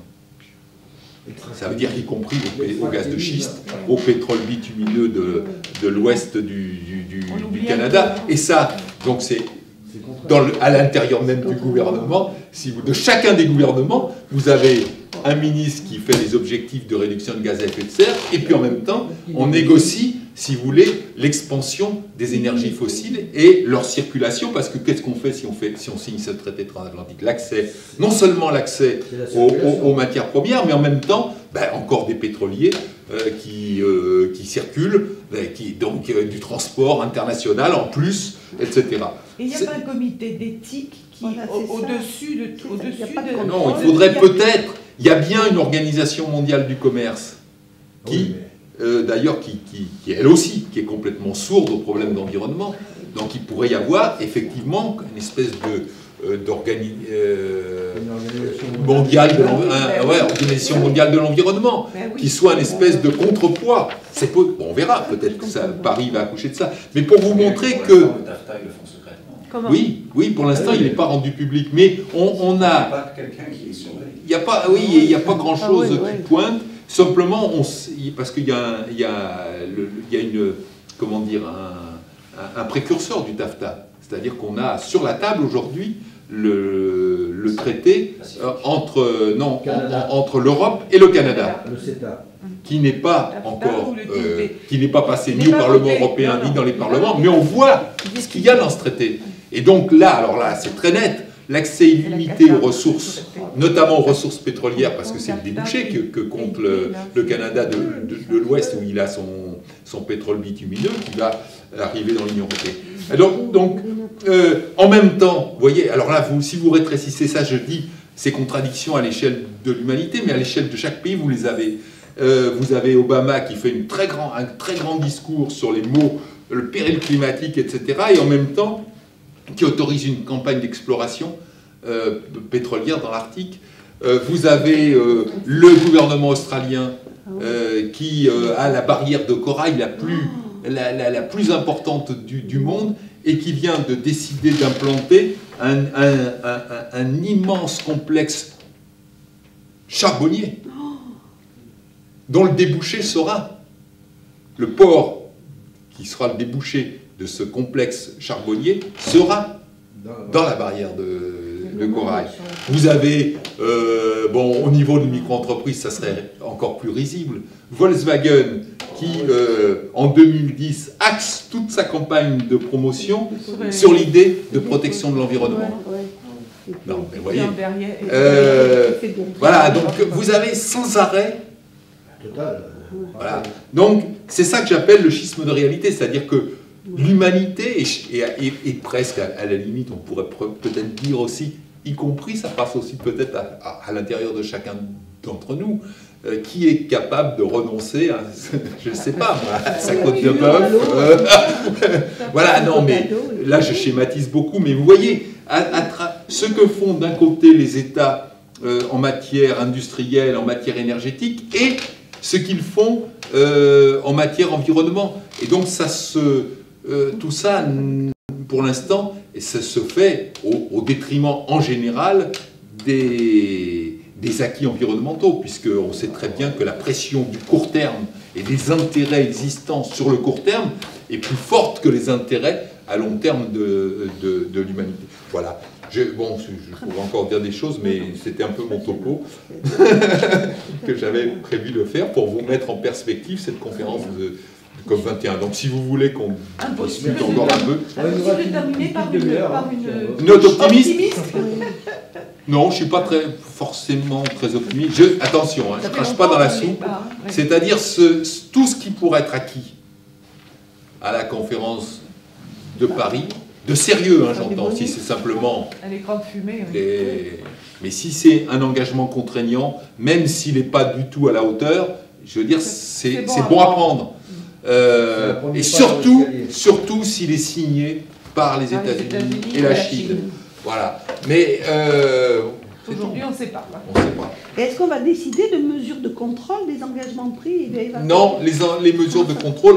A: Ça veut dire y compris au gaz de schiste, au pétrole bitumineux de l'ouest du Canada. Et ça, donc c'est à l'intérieur même du gouvernement, de chacun des gouvernements, vous avez un ministre qui fait les objectifs de réduction de gaz à effet de serre, et puis en même temps, on négocie, si vous voulez, l'expansion des énergies fossiles et leur circulation, parce que qu'est-ce qu'on fait si on signe ce traité transatlantique? L'accès, non seulement l'accès aux matières premières, mais en même temps, encore des pétroliers qui circulent, donc du transport international en plus, etc.
C: Et il n'y a pas un comité d'éthique qui, au-dessus de tout,
A: Non, il faudrait peut-être... Il y a bien une organisation mondiale du commerce qui, d'ailleurs, qui elle aussi, qui est complètement sourde aux problèmes d'environnement. Donc il pourrait y avoir effectivement une espèce organisation mondiale de l'environnement, qui soit une espèce de contrepoids. On verra, peut-être que Paris va accoucher de ça. Mais pour vous montrer que... Oui, pour l'instant, il n'est pas rendu public, mais on a... Il n'y a pas grand-chose qui pointe. Simplement, parce qu'il y a un précurseur du TAFTA. C'est-à-dire qu'on a sur la table aujourd'hui le traité entre l'Europe et le Canada,
B: Le CETA.
A: qui n'est pas encore, qui n'est pas passé ni au Parlement européen ni dans les parlements, mais on voit ce qu'il y a dans ce traité. Et donc là, alors là, c'est très net, l'accès illimité aux ressources, notamment aux ressources pétrolières, parce que c'est le débouché que compte le Canada de l'Ouest, où il a son pétrole bitumineux, qui va arriver dans l'Union européenne. Donc en même temps, vous voyez, alors là, si vous rétrécissez ça, je dis, ces contradictions à l'échelle de l'humanité, mais à l'échelle de chaque pays, vous les avez. Vous avez Obama qui fait un très grand discours sur les mots, le péril climatique, etc., et en même temps, qui autorise une campagne d'exploration pétrolière dans l'Arctique. Vous avez le gouvernement australien qui a la barrière de corail la plus importante du monde et qui vient de décider d'implanter un immense complexe charbonnier dont le débouché sera le port qui sera le débouché de ce complexe charbonnier sera dans la barrière de corail. Vous avez, au niveau de micro-entreprises, ça serait encore plus risible, Volkswagen qui, en 2010, axe toute sa campagne de promotion sur l'idée de protection de l'environnement. Non, mais vous voyez, voilà, donc vous avez sans arrêt... Voilà. Donc, c'est ça que j'appelle le schisme de réalité, c'est-à-dire que l'humanité, et presque à la limite, on pourrait peut-être dire aussi, y compris, ça passe aussi peut-être à l'intérieur de chacun d'entre nous, qui est capable de renoncer à, je ne sais pas, à sa côte de bœuf. Voilà, non, mais là je schématise beaucoup, mais vous voyez, ce que font d'un côté les États en matière industrielle, en matière énergétique, et ce qu'ils font en matière environnement. Et donc tout ça, pour l'instant, ça se fait au détriment en général des acquis environnementaux, puisqu'on sait très bien que la pression du court terme et des intérêts existants sur le court terme est plus forte que les intérêts à long terme de l'humanité. Voilà. Je pourrais encore dire des choses, mais c'était un peu mon topo que j'avais prévu de faire pour vous mettre en perspective cette conférence de COP21. Donc si vous voulez qu'on discute encore un peu...
C: Impossible de terminer par une
A: note optimiste. Non, je ne suis pas forcément très optimiste. Attention, je ne crache pas dans la soupe. C'est-à-dire tout ce qui pourrait être acquis à la conférence de Paris, de sérieux, j'entends, si c'est simplement...
C: Un écran de fumée.
A: Mais si c'est un engagement contraignant, même s'il n'est pas du tout à la hauteur, je veux dire, c'est bon à prendre. Et surtout s'il est signé par les États-Unis et la Chine. Voilà. Mais
C: aujourd'hui, on ne sait pas.
D: Est-ce qu'on va décider de mesures de contrôle des engagements pris et
A: Non, les mesures de contrôle,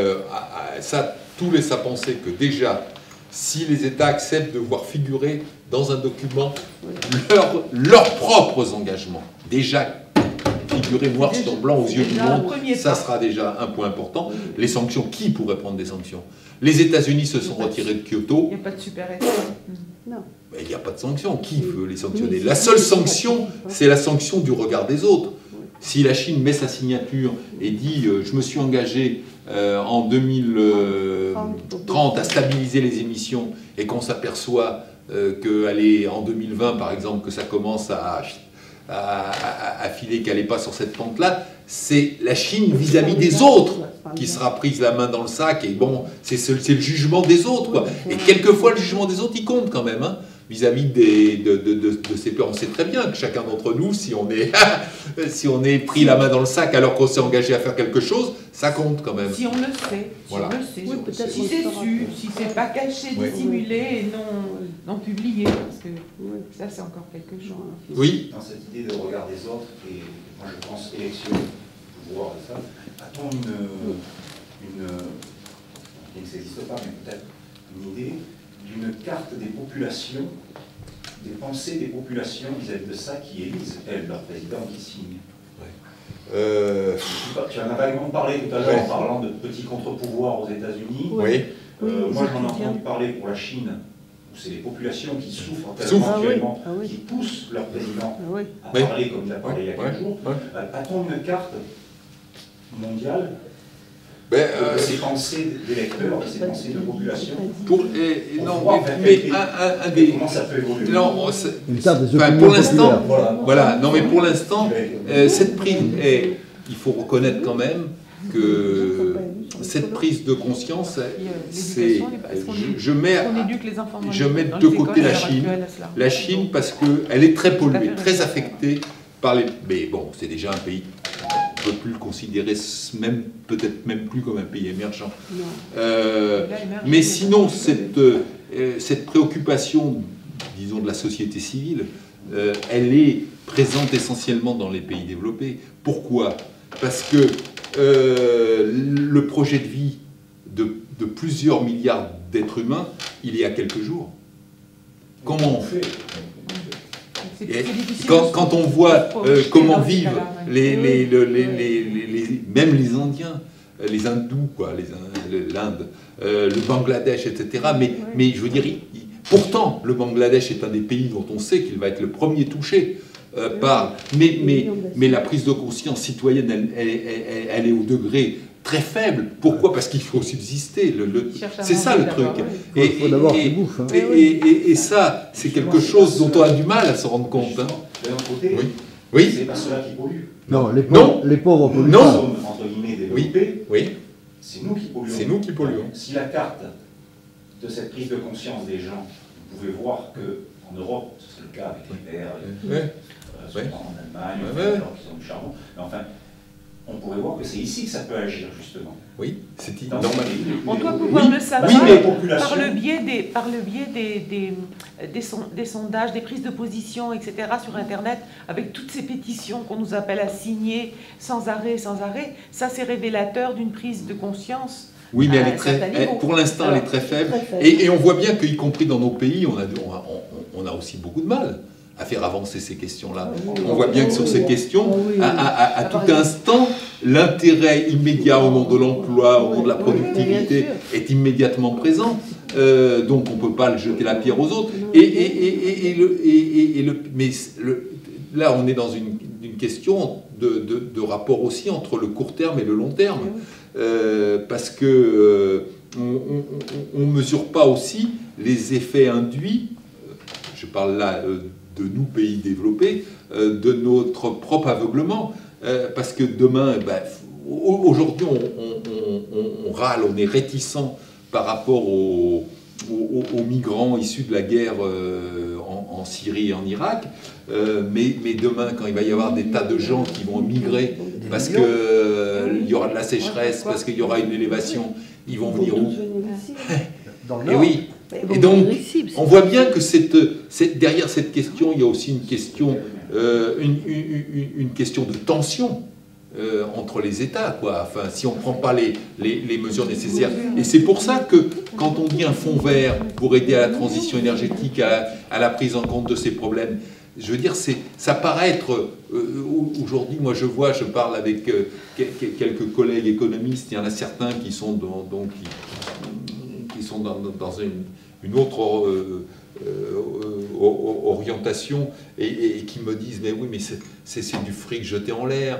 A: ça, tout laisse à penser que déjà, si les États acceptent de voir figurer dans un document leurs propres engagements, déjà figurer noir sur blanc aux yeux du monde, ça sera déjà un point important. Les sanctions, qui pourrait prendre des sanctions? Les États-Unis se sont retirés de Kyoto.
C: Il n'y a pas de super État.
D: Non.
A: Il n'y a pas de sanction. Qui veut les sanctionner? La seule sanction, c'est la sanction du regard des autres. Si la Chine met sa signature et dit « je me suis engagé en 2030 à stabiliser les émissions » et qu'on s'aperçoit en 2020, par exemple, que ça commence à filer, qu'elle n'est pas sur cette pente-là, c'est la Chine vis-à-vis des autres qui sera prise la main dans le sac. Et bon, c'est le jugement des autres, quoi. Et quelquefois, le jugement des autres, il compte quand même, hein, vis-à-vis de ces peurs. On sait très bien que chacun d'entre nous, si on est pris la main dans le sac alors qu'on s'est engagé à faire quelque chose, ça compte quand même.
C: Si on le sait,
A: voilà.
C: Si c'est su, si c'est pas caché, dissimulé et non publié, parce que ça c'est encore quelque chose.
A: Oui.
E: Dans cette idée de regard des autres, et moi je pense élection, pouvoir et ça, a-t-on une qui n'existe pas, mais peut-être une idée d'une carte des populations, des pensées des populations vis-à-vis de ça qui élisent, elles, leur président qui signe. Tu en as vaguement parlé tout à l'heure en parlant de petits contre-pouvoirs aux États-Unis.
A: Oui.
E: Moi, j'en ai entendu parler pour la Chine, c'est les populations qui souffrent tellement actuellement, qui poussent leur président à parler comme il a parlé il y a 15 jours. A-t-on une carte mondiale de ces pensées d'électeurs, de ces pensées de population? Comment ça peut évoluer?
A: Pour l'instant, voilà. Non, mais pour l'instant, cette prise, il faut reconnaître quand même que cette prise de conscience, c'est, je mets de côté la Chine parce qu'elle est très polluée, très affectée par les... Mais bon, c'est déjà un pays, on ne peut plus le considérer peut-être même plus comme un pays émergent. Mais sinon, cette préoccupation, disons, de la société civile, elle est présente essentiellement dans les pays développés. Pourquoi? Parce que le projet de vie de plusieurs milliards d'êtres humains, il y a quelques jours. Comment on fait? Quand on voit comment vivent même les Indiens, les Hindous, l'Inde, le Bangladesh, etc. Mais je veux dire, pourtant, le Bangladesh est un des pays dont on sait qu'il va être le premier touché. Mais la prise de conscience citoyenne, elle est au degré très faible. Pourquoi? Parce qu'il faut subsister. C'est ça le truc.
B: Il faut d'abord qu'ils bouffent.
A: Et ça, c'est quelque chose dont on a du mal à se rendre compte. Hein.
E: De l'autre côté, c'est pas ceux-là qui polluent.
B: Non, les pauvres polluent.
E: Nous sommes, entre guillemets, développés.
A: Oui.
E: C'est nous qui polluons.
A: C'est nous qui polluons.
E: Si la carte de cette prise de conscience des gens, vous pouvez voir qu'en Europe, c'est le cas avec les Verts, en Allemagne, qui sont du charbon, mais enfin, on pourrait voir que c'est ici que ça peut agir, justement.
A: Oui, c'est
C: normal. On doit pouvoir le savoir par le biais des sondages, des prises de position, etc. sur Internet, avec toutes ces pétitions qu'on nous appelle à signer sans arrêt. Ça, c'est révélateur d'une prise de conscience.
A: Oui, mais pour l'instant, elle est très faible. Et on voit bien qu'y compris dans nos pays, on a aussi beaucoup de mal à faire avancer ces questions-là. On voit bien que sur ces questions, à tout instant, l'intérêt immédiat au nom de l'emploi, au nom de la productivité, est immédiatement présent. Donc on ne peut pas jeter la pierre aux autres. Mais là, on est dans une question de rapport aussi entre le court terme et le long terme. Parce que on ne mesure pas aussi les effets induits, je parle là de nous, pays développés, de notre propre aveuglement. Parce que demain, aujourd'hui, on râle, on est réticent par rapport aux migrants issus de la guerre en Syrie et en Irak. Mais demain, quand il va y avoir des tas de gens qui vont migrer, parce qu'il y aura de la sécheresse, parce qu'il y aura une élévation, ils vont venir où? Et oui. Et donc, on voit bien que derrière cette question, il y a aussi une question, une question de tension entre les États, quoi. Enfin, si on ne prend pas les mesures nécessaires. Et c'est pour ça que, quand on dit un fonds vert pour aider à la transition énergétique, à la prise en compte de ces problèmes, je veux dire, ça paraît être... Aujourd'hui, moi, je parle avec quelques collègues économistes, il y en a certains qui sont dans une autre orientation et qui me disent mais oui, mais c'est du fric jeté en l'air,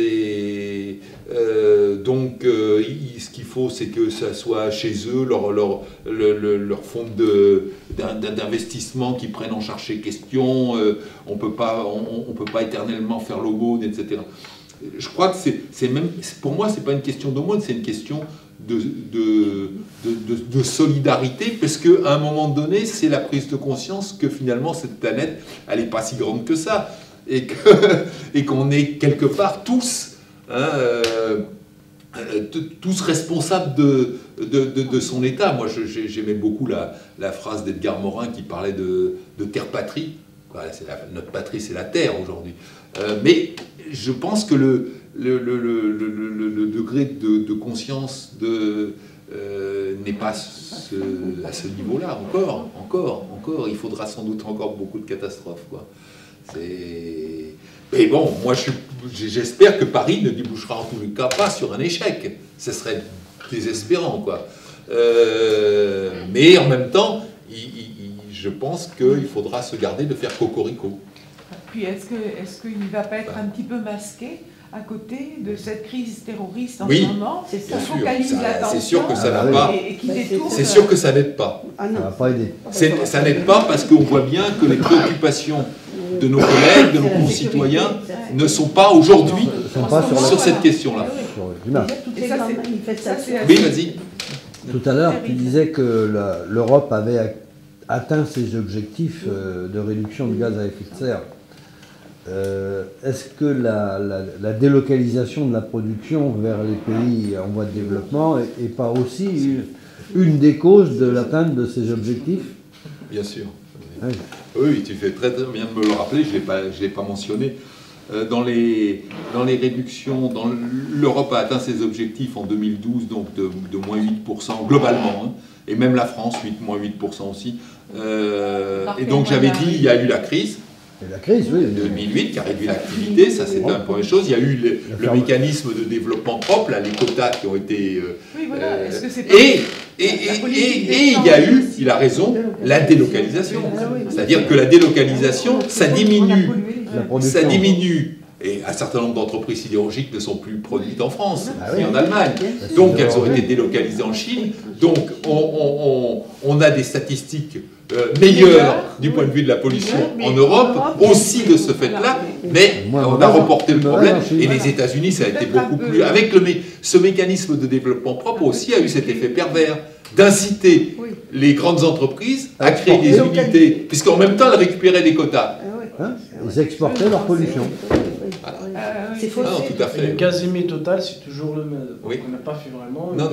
A: donc ce qu'il faut, c'est que ça soit chez eux leur fonds d'investissement qui prennent en charge ces questions. On peut pas éternellement faire l'aumône, etc. Je crois que pour moi, c'est pas une question d'aumône, c'est une question de solidarité, parce qu'à un moment donné, c'est la prise de conscience que finalement cette planète, elle n'est pas si grande que ça, et qu'on est quelque part tous, tous responsables de son état. Moi, j'aimais beaucoup la phrase d'Edgar Morin qui parlait de terre-patrie. Notre patrie, c'est la terre aujourd'hui. Mais je pense que le degré de conscience n'est pas à ce niveau-là encore. Il faudra sans doute encore beaucoup de catastrophes, quoi. Mais bon, moi j'espère que Paris ne débouchera en tous les cas pas sur un échec. Ce serait désespérant, quoi. Mais en même temps, je pense qu'il faudra se garder de faire cocorico.
C: Puis est-ce qu'il ne va pas être un petit peu masqué à côté de cette crise terroriste en ce moment?
A: C'est sûr que ça n'a pas.
C: C'est
A: sûr que ça n'aide pas.
B: Ça ne va pas aider.
A: Ça n'aide pas parce qu'on voit bien que les préoccupations de nos collègues, de nos concitoyens, ne sont pas aujourd'hui sur cette question-là. Oui, vas-y.
B: Tout à l'heure, tu disais que l'Europe avait atteint ses objectifs de réduction de gaz à effet de serre. Est-ce que la délocalisation de la production vers les pays en voie de développement n'est pas aussi une des causes de l'atteinte de ces objectifs?
A: Bien sûr. Oui, tu fais très bien de me le rappeler, je ne l'ai pas mentionné. Dans les réductions, l'Europe a atteint ses objectifs en 2012, donc de moins 8% globalement, hein, et même la France, moins 8% aussi. Et donc j'avais dit, il y a eu la crise.
B: Et la crise, oui.
A: 2008 qui a réduit l'activité, ça c'est un première chose. Il y a eu le mécanisme de développement propre, là, les quotas qui ont été...
C: oui, voilà.
A: Et il y a eu, il a raison, la délocalisation. C'est-à-dire que la délocalisation, ça diminue. Ça diminue. Et un certain nombre d'entreprises sidérurgiques ne sont plus produites en France, ni en Allemagne. Donc elles ont été délocalisées en Chine. Donc on a des statistiques meilleures du point de vue de la pollution en Europe, aussi de ce fait-là, mais on a reporté le problème. Et les États-Unis, ça a été beaucoup plus... Avec ce mécanisme de développement propre aussi a eu cet effet pervers d'inciter les grandes entreprises à créer des unités, puisqu'en même temps elles récupéraient des quotas.
B: Ils exportaient leur pollution.
C: C'est faux.
A: Tout à fait.
F: Le gaz émis total, c'est toujours le même.
A: Oui.
F: On n'a pas fait vraiment.
A: Non.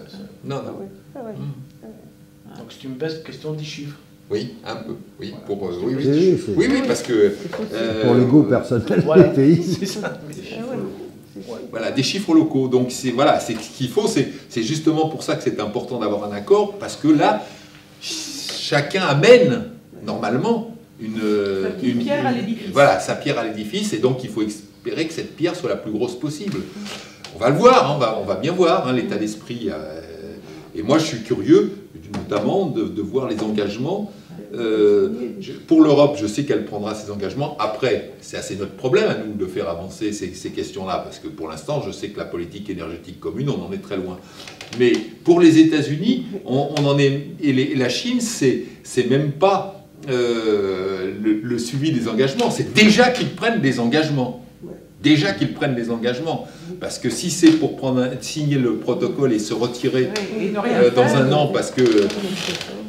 F: Donc c'est une baisse, question des chiffres.
A: Oui, un peu. Oui,
B: oui,
A: parce que...
B: pour le goût personnel des pays.
F: C'est ça.
A: Voilà, des chiffres locaux. Donc c'est ce qu'il faut, c'est justement pour ça que c'est important d'avoir un accord, parce que là, chacun amène, normalement, une
C: pierre à l'édifice.
A: Voilà, sa pierre à l'édifice, et donc il faut espérer que cette pierre soit la plus grosse possible. On va le voir, hein, on va bien voir l'état d'esprit. Et moi, je suis curieux, notamment, de voir les engagements. Pour l'Europe, je sais qu'elle prendra ses engagements. Après, c'est assez notre problème à nous de faire avancer ces questions-là, parce que pour l'instant, je sais que la politique énergétique commune, on en est très loin. Mais pour les États-Unis, on en est, et la Chine, c'est même pas le suivi des engagements, c'est déjà qu'ils prennent des engagements. Déjà qu'ils prennent des engagements. Parce que si c'est pour signer le protocole et se retirer dans un an parce que